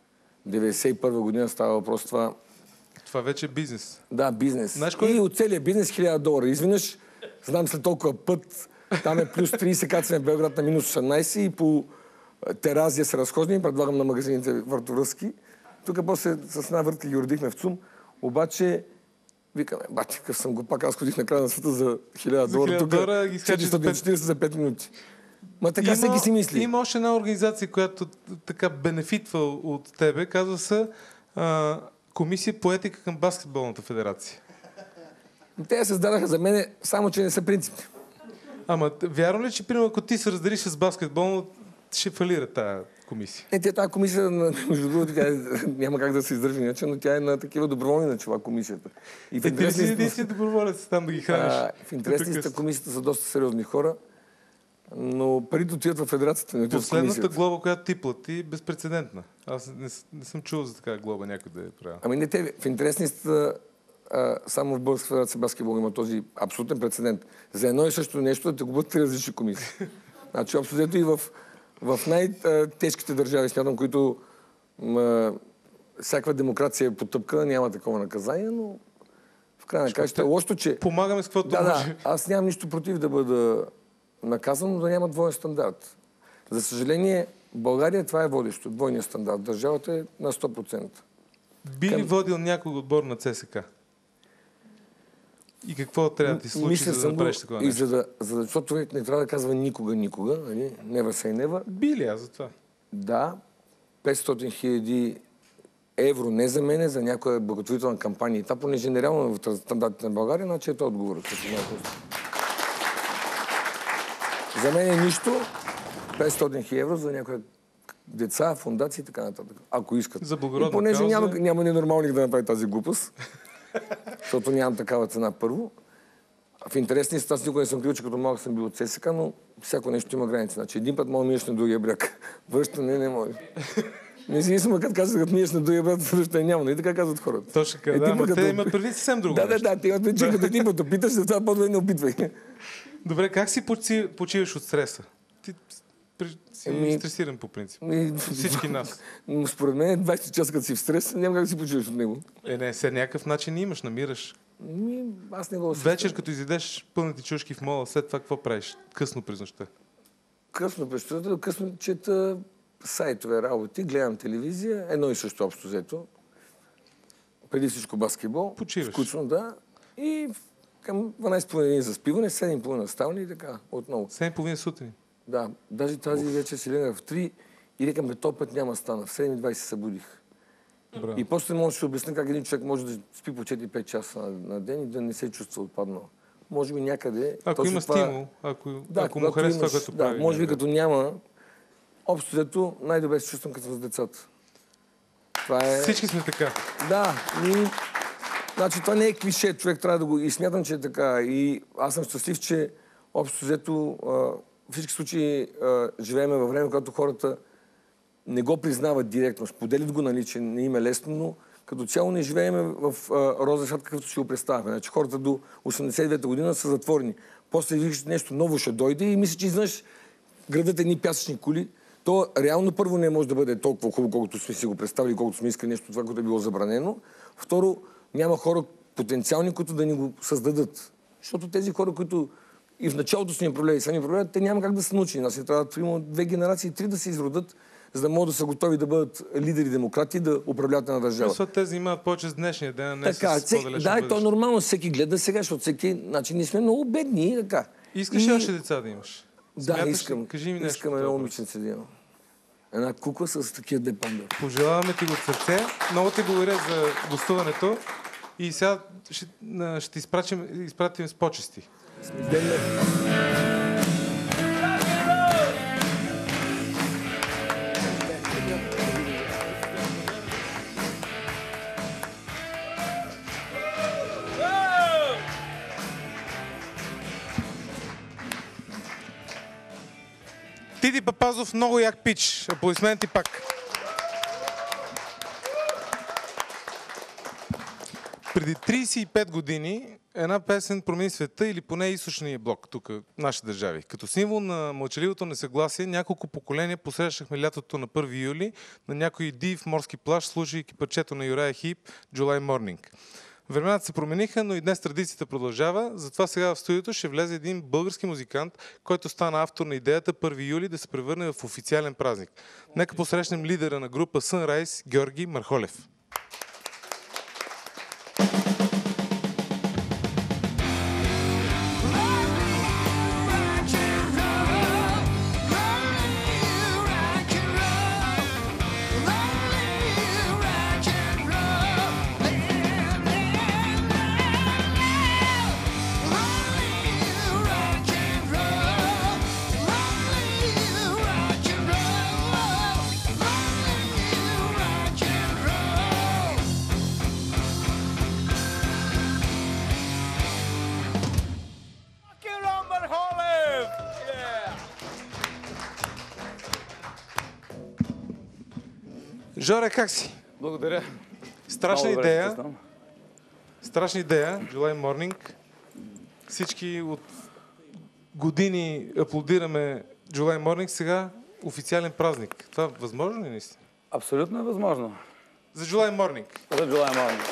91 година става въпрос това. Това вече е бизнес. Да, бизнес. Знаеш, и от целия бизнес $1000. Изведнъж, знам след толкова път, там е плюс 30, като сме в Белград на минус 18 и по Теразия се разхождаме и предлагам на магазините въртовръзки. Тук после с една въртка ги родихме в ЦУМ, обаче викаме, бати, какъв съм го пак, аз ходих на края на света за $1000, тук 440 за 5 минути. Ма така всеки си мисли. Има още една организация, която така бенефитва от тебе, казва се Комисия по етика към Баскетболната федерация. Те я създадаха за мен, само че не са принципни. Ама вярно ли, че примерно ако ти се разделиш с баскетбол, ще фалира тази комисия? Тази комисия, между другото, тя няма как да се издържи иначе, но тя е на такива доброволни начала комисията. И ти си доброволец там да ги храниш. В интересните комисията са доста сериозни хора, но парите отиват в федерацията, не отиват в комисията. Последната глоба, която ти плати, е безпрецедентна. Аз не съм чувал за такава глоба някой да е правил. Ами не те, в интересните само в Българска федерация баскетбол има този абсолютен прецедент. За едно и също нещо да те губят 3 различни комисии. Значи, абсолютно и в най-тежките държави, смятам, които всякаква демокрация е потъпкана, няма такова наказание, но в крайна на краищата лошото, че... Помагаме с каквото може. Да, аз нямам нищо против да бъда наказан, но да няма двоен стандарт. За съжаление, В България това е водещо. Двойният стандарт. Държавата е на 100%. Би ли водил някой отбор на ЦСКА? И какво трябва да ти случи, за да направиш такова нещо? Защото човек не трябва да казва никога, нали? Never say never. Би ли аз за това? Да, 500 хиляди евро не за мене, за някоя благотворителна кампания. И това, понеже нереално в стандартите на България, значи ето отговорът. За мен е нищо, 500 хиляди евро за някоя деца, фондации и така нататък. Ако искат. За благородна и понеже кауза... няма ненормалник да направи тази глупост, защото нямам такава цена първо. В интересни са, аз никога не съм крил, че като малък съм бил от ЦСКА, но всяко нещо има граници. Значи един път мога миеш на другия бряг. Връщане не може. Независимо как казват, като миеш на другия бряг, връщане няма. И така казват хората. Точно така, да, но те имат преди съвсем друго нещо. Да, те имат преди, че като един път опиташ, за това по-добре не опитвай. Добре, как си почиваш от стреса? Ти си стресиран по принцип. Всички нас. Според мен 20 часа, като си в стрес, няма как да си почиваш от него. Не, все някакъв начин имаш, намираш. Аз не го вечер, като изядеш пълните чушки в мола, след това какво правиш? Късно през нощта? Късно през нощта, късно чета сайтове, работи, гледам телевизия, едно и също общо взето. Преди всичко баскетбол. Почиваш. Скучно, да. И към 12:30 за спиване, 7:30 ставане и така, отново. 7:30 сутрин? Да, даже тази вечер си легнах в 3 и викам, бе, този път няма стана. В 7:20 се събудих. Браво. И после може да се обясня как един човек може да спи по 4-5 часа на ден и да не се чувства отпаднал. Може би някъде... Ако има стимул, ако му харесва това, което прави. Да, може би като няма... Общо взето най-добре се чувствам като с децата. Това е... Всички сме така. Да, значи това не е клише, човек трябва да го... И смятам, че е така. И аз съм щастлив, че общо взето в всички случаи живеем във време, когато хората не го признават директно. Споделят го, нали, че не им е лесно, но като цяло не живеем в роза свят, какъвто си го представяме. Значи хората до 89-та година са затворени. После виждаш нещо ново ще дойде и мисля, че изведнъж градът едни пясъчни кули. То реално първо не може да бъде толкова хубаво, колкото сме си го представили, колкото сме искали нещо, това, което е било забранено. Второ, няма хора потенциални, които да ни го създадат. Защото тези хора, които и в началото са ни проблеми, са ни проблеми, те няма как да се научи. Нас трябва примерно 2 генерации, 3 да се изродат, за да могат да са готови да бъдат лидери демократи, да управляват на държава. Защото те занимават повече с днешния ден, не така, с по-далечен да, бъдеще. то е нормално, всеки гледа сега, защото всеки, значи ние сме много бедни и така. Искаш ли още деца да имаш? Да, искам. Кажи ми нещо. Искам едно момиченце да имам. Една кукла с такива депанда. Пожелаваме ти го от сърце. Много ти благодаря за гостуването. И сега ще изпратим с почести. Тиди Папазов, много як пич. Аплодисменти пак. Преди 35 години една песен промени света или поне източния блок, тук, в нашите държави. Като символ на мълчаливото несъгласие, няколко поколения посрещахме лятото на 1 юли на някой див морски плаж, слушайки парчето на Юрая Хип «July Morning». Времената се промениха, но и днес традицията продължава. Затова сега в студиото ще влезе един български музикант, който стана автор на идеята 1 юли да се превърне в официален празник. Нека посрещнем лидера на група Sunrise, Георги Мархолев. Жоре, как си? Благодаря. Страшна идея. Страшна идея. July Morning. Всички от години аплодираме July Morning. Сега официален празник. Това възможно ли наистина? Абсолютно е възможно. За July Morning. За July Morning.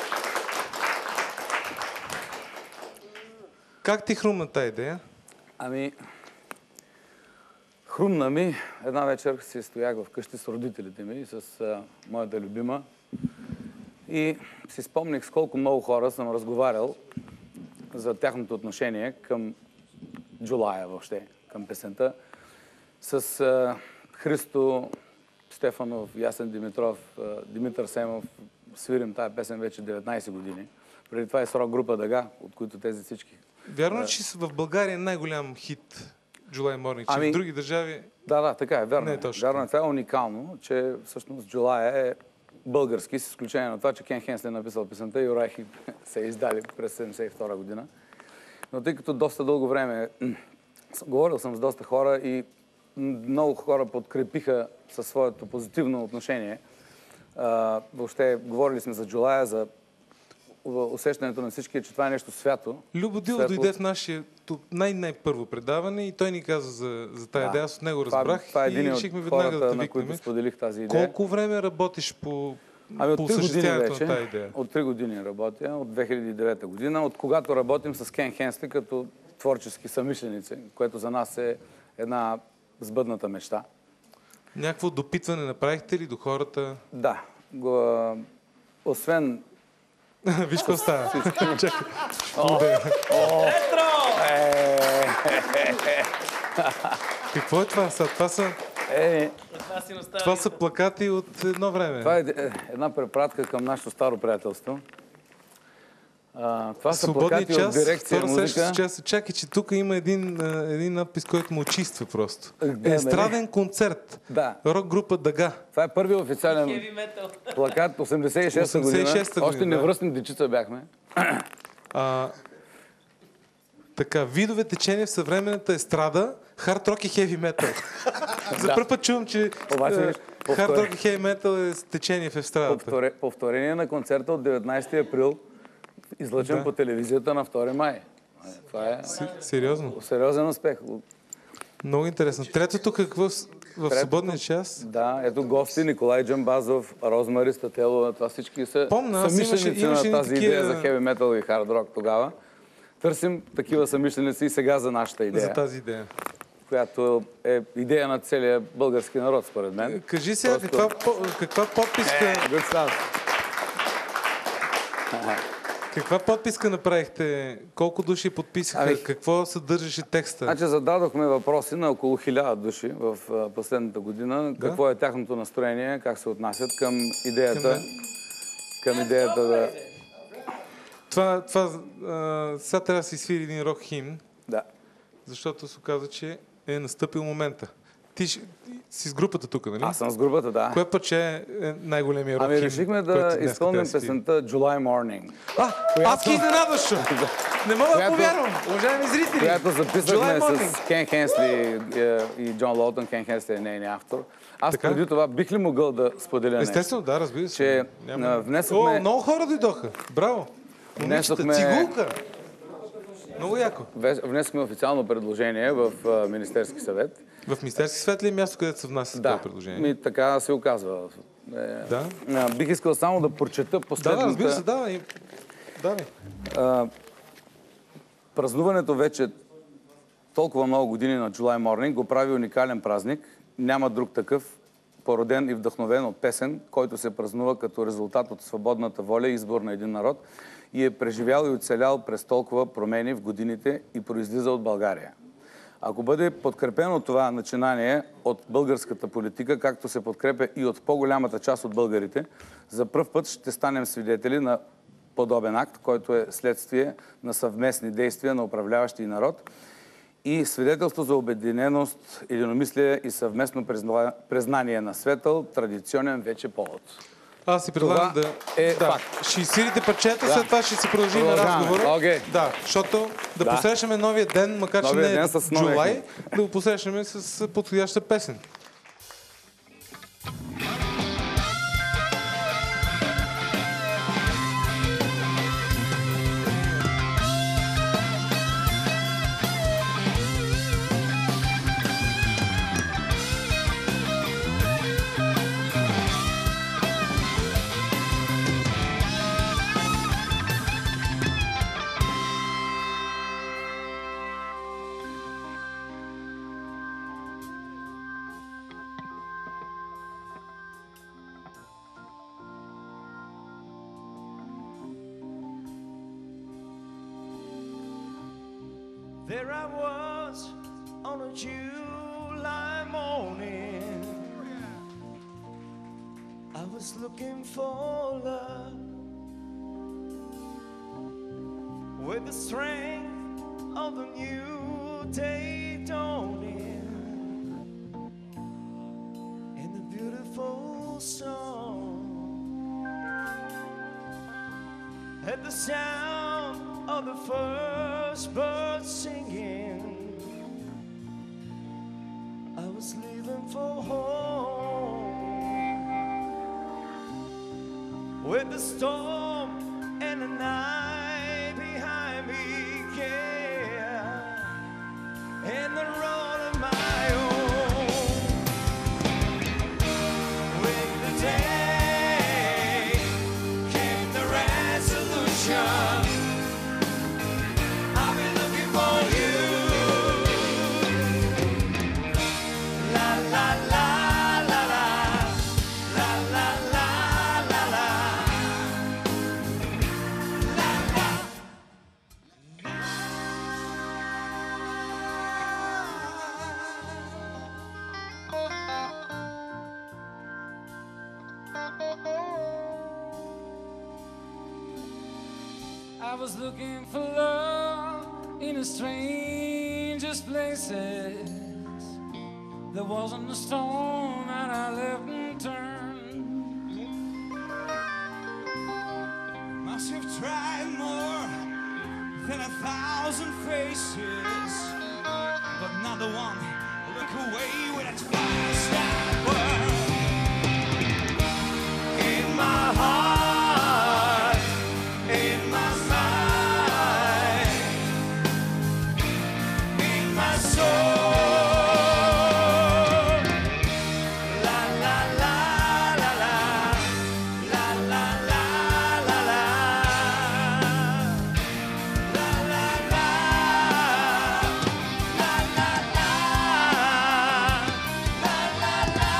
Как ти хрумна тази идея? Ами, Хрумна ми. Една вечер си стоях вкъщи с родителите ми, с моята любима. И си спомних с колко много хора съм разговарял за тяхното отношение към Джулая въобще, към песента. С Христо Стефанов, Ясен Димитров, Димитър Семов свирим тая песен вече 19 години. Преди това е с рок-група Дъга, от които тези всички. Вярно, че в България е най-голям хит July Morning, че в други държави... Да, така е, вярно. Не е точно. Вярно, това е уникално, че всъщност July е български, с изключение на това, че Кен Хенсли е написал песента и Урайхи се издали през 1972 година. Но тъй като доста дълго време говорил съм с доста хора и много хора подкрепиха със своето позитивно отношение. Въобще говорили сме за Джулая, за усещането на всички, че това е нещо свято. Любо Дилов дойде в нашето най-първо предаване и той ни каза за тая идея. Аз от него разбрах и решихме веднага да те викнем. Споделих тази идея. Колко време работиш по от 3 години на тази идея? От 3 години работя, от 2009 година, от когато работим с Кен Хенсли като творчески съмишленици, което за нас е една сбъдната мечта. Някакво допитване направихте ли до хората? Да. Освен... Виж какво става. Чакай. Какво е това? Това са плакати от едно време. Това е една препратка към нашето старо приятелство. Това са плакати от дирекция музика. Чакай, че тук има един надпис, който му очиства просто. Естраден концерт. Да. Рок-група Дъга. Това е първият официален плакат 86-та година. Още невръстни дечица бяхме. Така, видове течение в съвременната естрада, хард рок и хеви метал. За първ път чувам, че хард рок и хеви метал е течение в естрадата. Повторение на концерта от 19 април, излъчен по телевизията на 2 май. Това е сериозно. Сериозен успех. Много интересно. Третото какво в свободния час? Да, ето гости Николай Джамбазов, Розмари Стателова, това всички са съмишленици на тази идея за хеви метал и хард рок тогава. Търсим такива съмишленици и сега за нашата идея. За тази идея. Която е идея на целия български народ, според мен. Кажи сега, каква подписка... Каква подписка направихте? Колко души подписаха? Какво съдържаше текста? Значи зададохме въпроси на около 1000 души в последната година. Да? Какво е тяхното настроение, как се отнасят към идеята... Към идеята да... Сега трябва да си свири един рок химн. Да. Защото се оказа, че е настъпил момента. Ти си с групата тук, нали? Аз съм с групата, да. Кое път е най-големия рок химн? Решихме да изпълним песента July Morning. Адски изненадващо! Не мога да повярвам, уважаеми зрители! Която записахме с Кен Хенсли и Джон Лоутън. Кен Хенсли е нейният автор. Аз преди това бих ли могъл да споделя нещо? Естествено, да, разбира се. Че внесохме... Много хора дойдоха. Браво! Момичета, цигулка! Много яко. Внесохме официално предложение в Министерски съвет. В Министерски съвет ли е място, където се внася това предложение? Да, така се оказва. Да? Бих искал само да прочета последната... Да, разбира се, давай. Празнуването вече толкова много години на July Morning го прави уникален празник. Няма друг такъв, породен и вдъхновен от песен, който се празнува като резултат от свободната воля и избор на един народ и е преживял и оцелял през толкова промени в годините и произлиза от България. Ако бъде подкрепено това начинание от българската политика, както се подкрепя и от по-голямата част от българите, за пръв път ще станем свидетели на подобен акт, който е следствие на съвместни действия на управляващи народ и свидетелство за обединеност, единомислие и съвместно признание на светъл, традиционен вече повод. Аз си предлагам ще свирите парчета, след това ще си продължим на разговора. Да, защото да посрещаме новия ден, макар че не е July, да го посрещаме с подходяща песен. There I was on a July morning. I was looking for love with the strength of a new day dawning in a beautiful song. At the sound of the first bird singing, I was leaving for home. With the storm and the night behind me, yeah, and the road of my own. With the day came the resolution. I've been looking for you. La la la la la, la la la la la, la la. I was looking for love in the strangest places. There wasn't a stone that I left unturned. Must have tried more than 1,000 faces, but not the one. Look away with that fire start burn in my heart, in my mind, in my soul. La la la la la, la la la la la, la la la, la la la, la la la,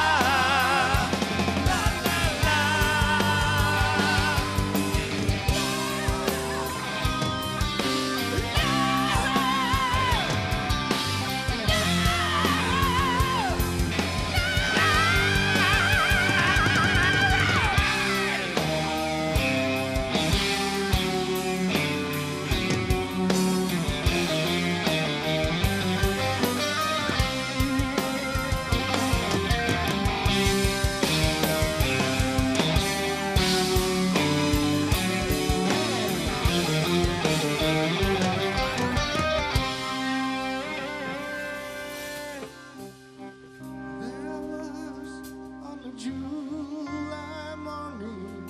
There I was on a July morning.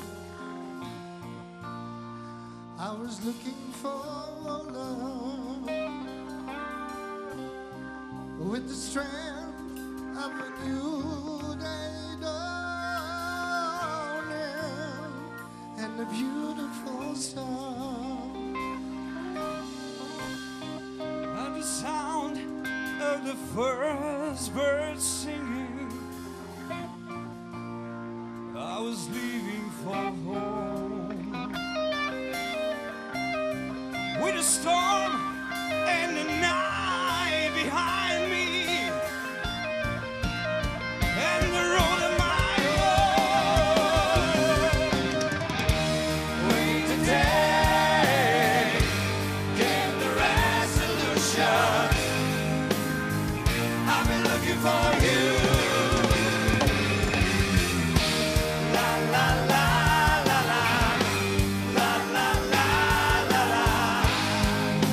I was looking for love with the strength of a new day dawning and a beautiful song. At the sound of the first bird singing, I was leaving for home. With a storm and the night behind me, and the road of my own. Wait today came the resolution. I've been looking for you. La la la la la, la la la la la.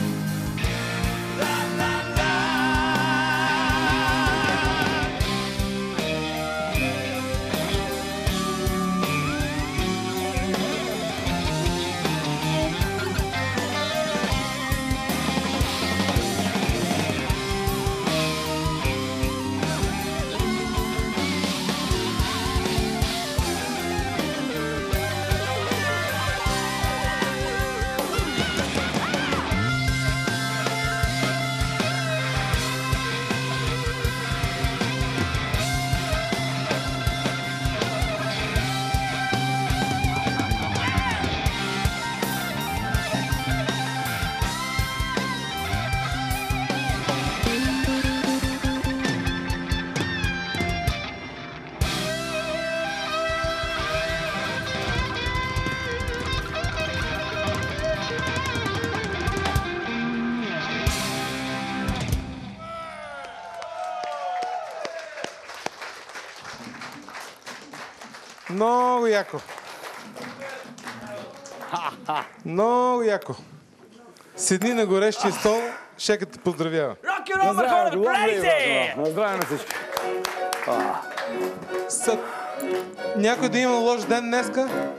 Много яко. Много яко. Седни на горещия стол, Шека те поздравява. На здраве на всички. Някой да има лош ден днеска?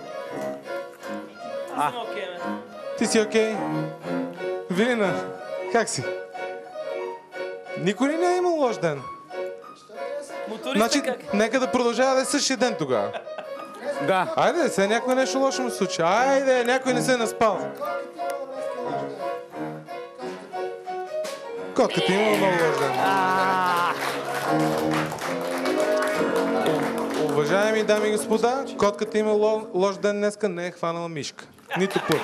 Аз съм окей, бе. Ти си окей? Вилина, как си? Никой ли не е имал лош ден? Значи, нека да продължава да е същия ден тогава. Да. Айде, сега някой нещо лошо му се случи. Айде, някой не се е наспал. Котката има много лош ден. Уважаеми дами и господа, котката има лош ден днеска, не е хванала мишка. Нито път.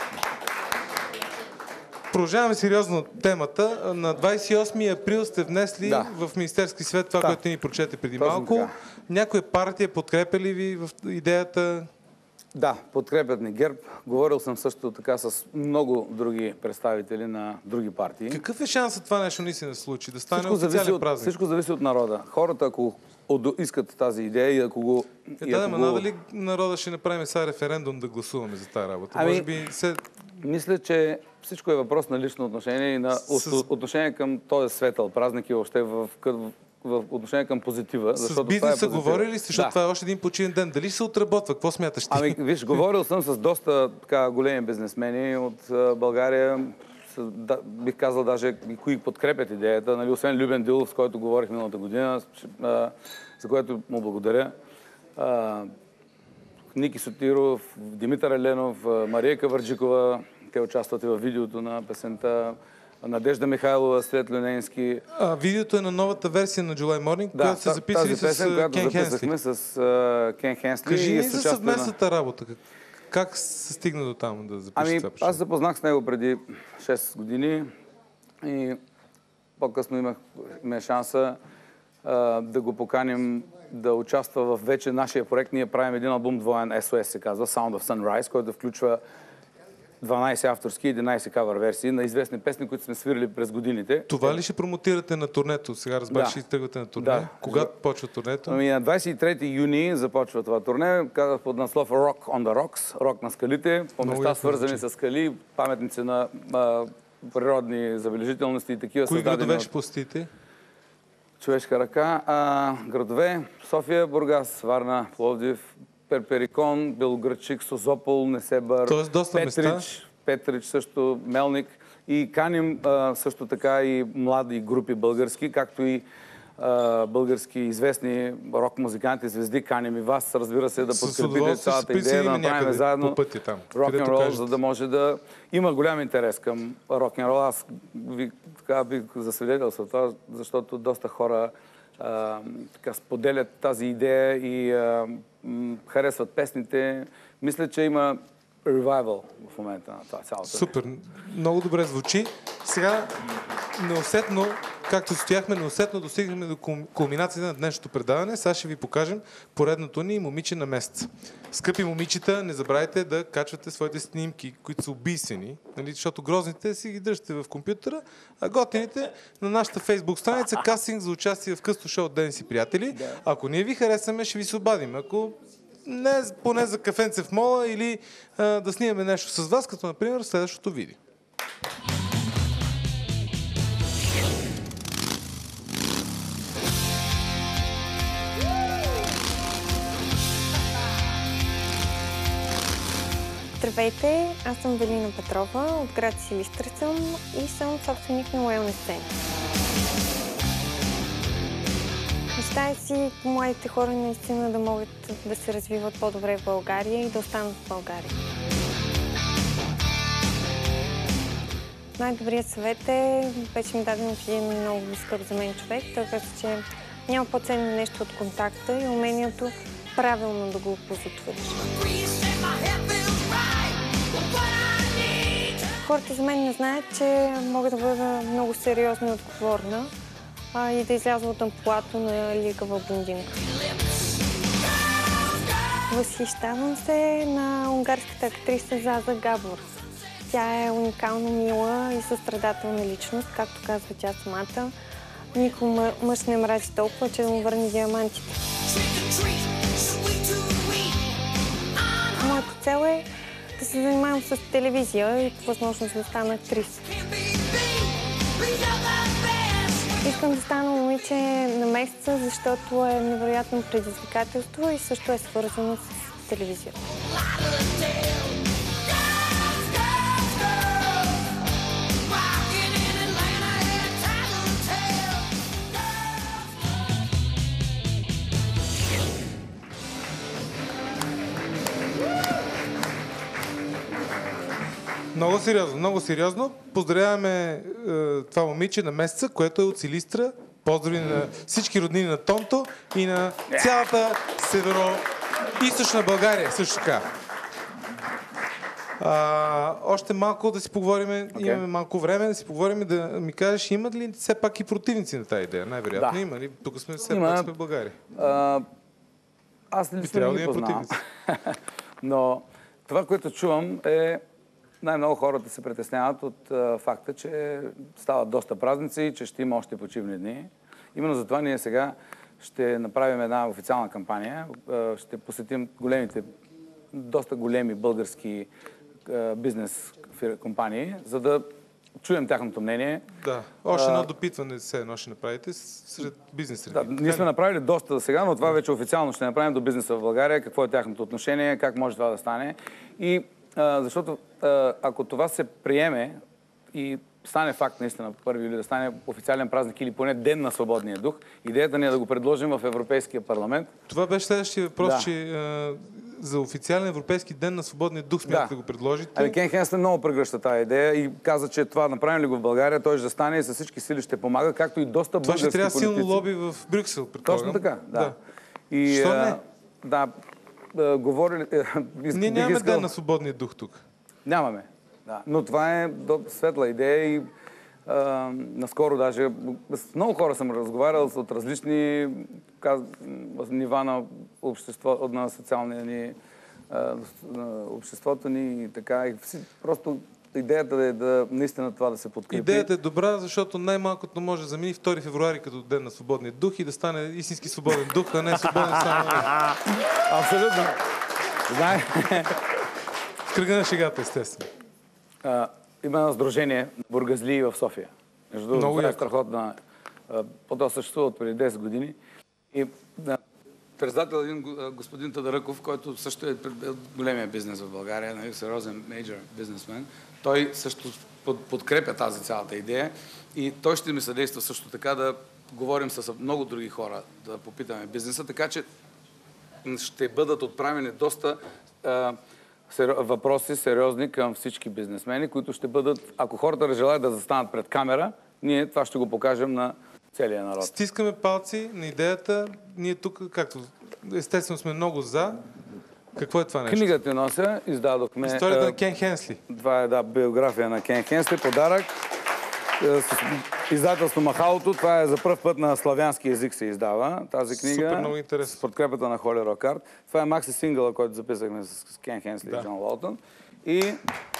Продължаваме сериозно темата. На 28 април сте внесли в Министерски съвет това, което ни прочете преди малко. Така. Някоя партия подкрепя ли ви в идеята? Да, подкрепят ни ГЕРБ. Говорил съм също така с много други представители на други партии. Какъв е шансът това нещо наистина да се случи? Да стане официален празник? Всичко зависи от народа. Хората, ако искат тази идея и ако го... Надали народа ще направим сега референдум да гласуваме за тази работа? Може би Мисля, че всичко е въпрос на лично отношение и на отношение към този светъл празник и въобще в отношение към позитива. С бизнеса говорили ли сте, защото това е още един починен ден? Дали ще се отработва? Какво смяташ ти? Виж, говорил съм с доста големи бизнесмени от България. Бих казал даже и кои подкрепят идеята. Освен Любен Дилов, с който говорих миналата година, за което му благодаря. Ники Сотиров, Димитър Еленов, Мария Кавърджикова. Те участват и във видеото на песента. Надежда Михайлова, Свет Люненски. Видеото е на новата версия на July Morning, която са записали с Кен Хенсли. с Кен Хенсли. Кажи ни за съвместната работа. Как се стигна до там да запишеш това? Аз запознах с него преди 6 години и по-късно имахме шанса да го поканим да участва в вече нашия проект. Ние правим един албум двоен, SOS се казва, Sound of Sunrise, който включва 12 авторски и 11 кавър версии на известни песни, които сме свирили през годините. Това ли ще промотирате на турнето? Сега разбрах, че тръгвате на турне. Да. Кога почва турнето? На 23 юни започва това турне. Казах под наслов Rock on the Rocks, рок на скалите, по места свързани с скали, паметници на природни забележителности и такива. Кои градове ще посетите? Човешка ръка. Градове София, Бургас, Варна, Пловдив, Перперикон, Белоградчик, Созопол, Несебър, Петрич също, Мелник. И каним също така и млади групи български, както и български известни рок-музиканти, звезди. Каним и вас, разбира се, да подкрепите цялата идея, да направим заедно рок-н-рол, за да може да има голям интерес към рок-н-рол. Аз бих засвидетелствал това, защото доста хора споделят тази идея и харесват песните. Мисля, че има ревайвал в момента на това цялото. Супер, много добре звучи. Сега неусетно, както стояхме, неусетно достигнахме до кулминацията на днешното предаване. Сега ще ви покажем поредното ни момиче на месеца. Скъпи момичета, не забравяйте да качвате своите снимки, които са убийствени, защото грозните си ги държите в компютъра, а готините на нашата фейсбук страница кастинг за участие в късто шоу от Ден си приятели. Ако ние ви харесаме, ще ви се обадим. Ако не поне за кафенце в мола или да снимаме нещо с вас, като например следващото видео. Здравейте, аз съм Велина Петрова, от град Силистра съм и съм собственик на Уелнес Център. Мечтая си младите хора наистина да могат да се развиват по-добре в България и да останат в България. Най-добрият съвет е, вече ми даден от един много близък за мен човек. Той каза, че няма по-ценно нещо от контакта и умението правилно да го оползотвориш. Хората за мен не знаят, че мога да бъда много сериозна и отговорна и да изляза от амплоато на лигава блондинка. Възхищавам се на унгарската актриса Заза Габор. Тя е уникално мила и състрадателна личност, както казва тя самата. Никой мъж не мрази толкова, че да му върне диамантите. цел е да се занимавам с телевизия и възможност да стана актриса. Искам да стана момиче на месеца, защото е невероятно предизвикателство и също е свързано с телевизията. Много сериозно, много сериозно. Поздравяваме това момиче на месеца, което е от Силистра. Поздрави на всички роднини на Тонто и на цялата северо-източна България също така. Още малко да си поговорим, имаме малко време да си поговорим, да ми кажеш, имат ли все пак и противници на тази идея? Най-вероятно има ли? Тук сме все пак сме в България. Аз лично не ги познавам. Но това, което чувам е най-много хората се притесняват от факта, че стават доста празници и че ще има още почивни дни. Именно затова ние сега ще направим една официална кампания. Ще посетим доста големи български бизнес компании, за да чуем тяхното мнение. Да, още едно допитване едно ще направите сред бизнес среди. Да, ние сме направили доста сега, но това вече официално ще направим до бизнеса в България, какво е тяхното отношение, как може това да стане. И защото ако това се приеме и стане факт наистина 1 юли да стане официален празник или поне ден на свободния дух, идеята ни е да го предложим в Европейския парламент. Това беше следващия въпрос, че за официален европейски ден на свободния дух смятате да го предложите. Кен Хенслен много прегръща тази идея и каза, че това направим ли го в България, той ще стане и със всички сили ще помага, както и доста български политици. Това ще трябва силно лоби в Брюксел, предполагам. Точно така, да. И, що не? Да, говорили... Ние нямаме ден на свободния дух тук. Нямаме, да. Но това е светла идея и наскоро даже с много хора съм разговарял от различни нива на общество, на социалния ни, на обществото ни и така. И просто идеята е наистина това да се подкрепи. Идеята е добра, защото най-малкото може да замени 2 февруари като ден на свободния дух и да стане истински свободен дух, а не свободен само. Абсолютно. Знае. В кръга на шегата, естествено. Има едно сдружение бургазлии в София. Между другото, това е страхотна. Това съществува от преди 10 години. И председател един господин Тадаръков, който също е големия бизнес в България, сериозен мейджор бизнесмен. Той също подкрепя тази цялата идея и той ще ми съдейства също така да говорим с много други хора, да попитаме бизнеса, така че ще бъдат отправени доста въпроси сериозни към всички бизнесмени, които ще бъдат, ако хората не желаят да застанат пред камера, ние това ще го покажем на целия народ. Стискаме палци на идеята. Ние тук, както естествено сме много за. Какво е това нещо? Книгата нося, издадохме... Историята на Кен Хенсли. Това е, биография на Кен Хенсли, подарък. С издателство Махалото. Това е за пръв път на славянски език се издава тази книга. Супер, много интересно. С подкрепата на Холи Рокард. Това е макси сингъла, който записахме с Кен Хенсли и Джон Уолтън. И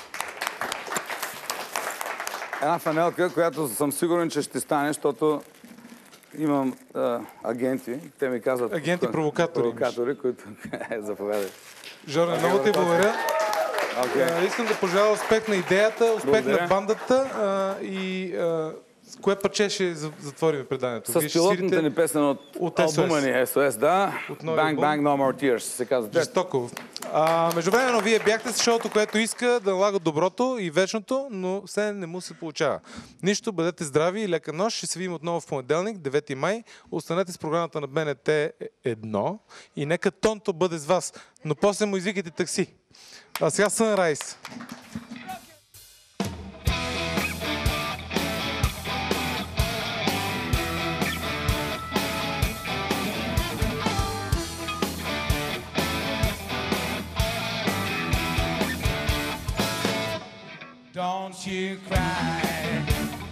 една фанелка, която съм сигурен, че ще стане, защото имам агенти. Те ми казват... Агенти-провокатори. Провокатори, които... Заповядай. Жоре, много ти благодаря. Искам да пожелая успех на идеята, успех на бандата и с кое парче ще затворим преданието? С пилотната ни песен от албума ни SOS, да. Bang Bang No More Tears се казва. Жестоко. Междувременно вие бяхте с шоуто, което иска да налага доброто и вечното, но все не му се получава. Нищо, бъдете здрави и лека нощ. Ще се видим отново в понеделник, 9 май. Останете с програмата на БНТ 1 и нека Тонто бъде с вас. Но после му извикайте такси. А сега Sunrise. Don't you cry.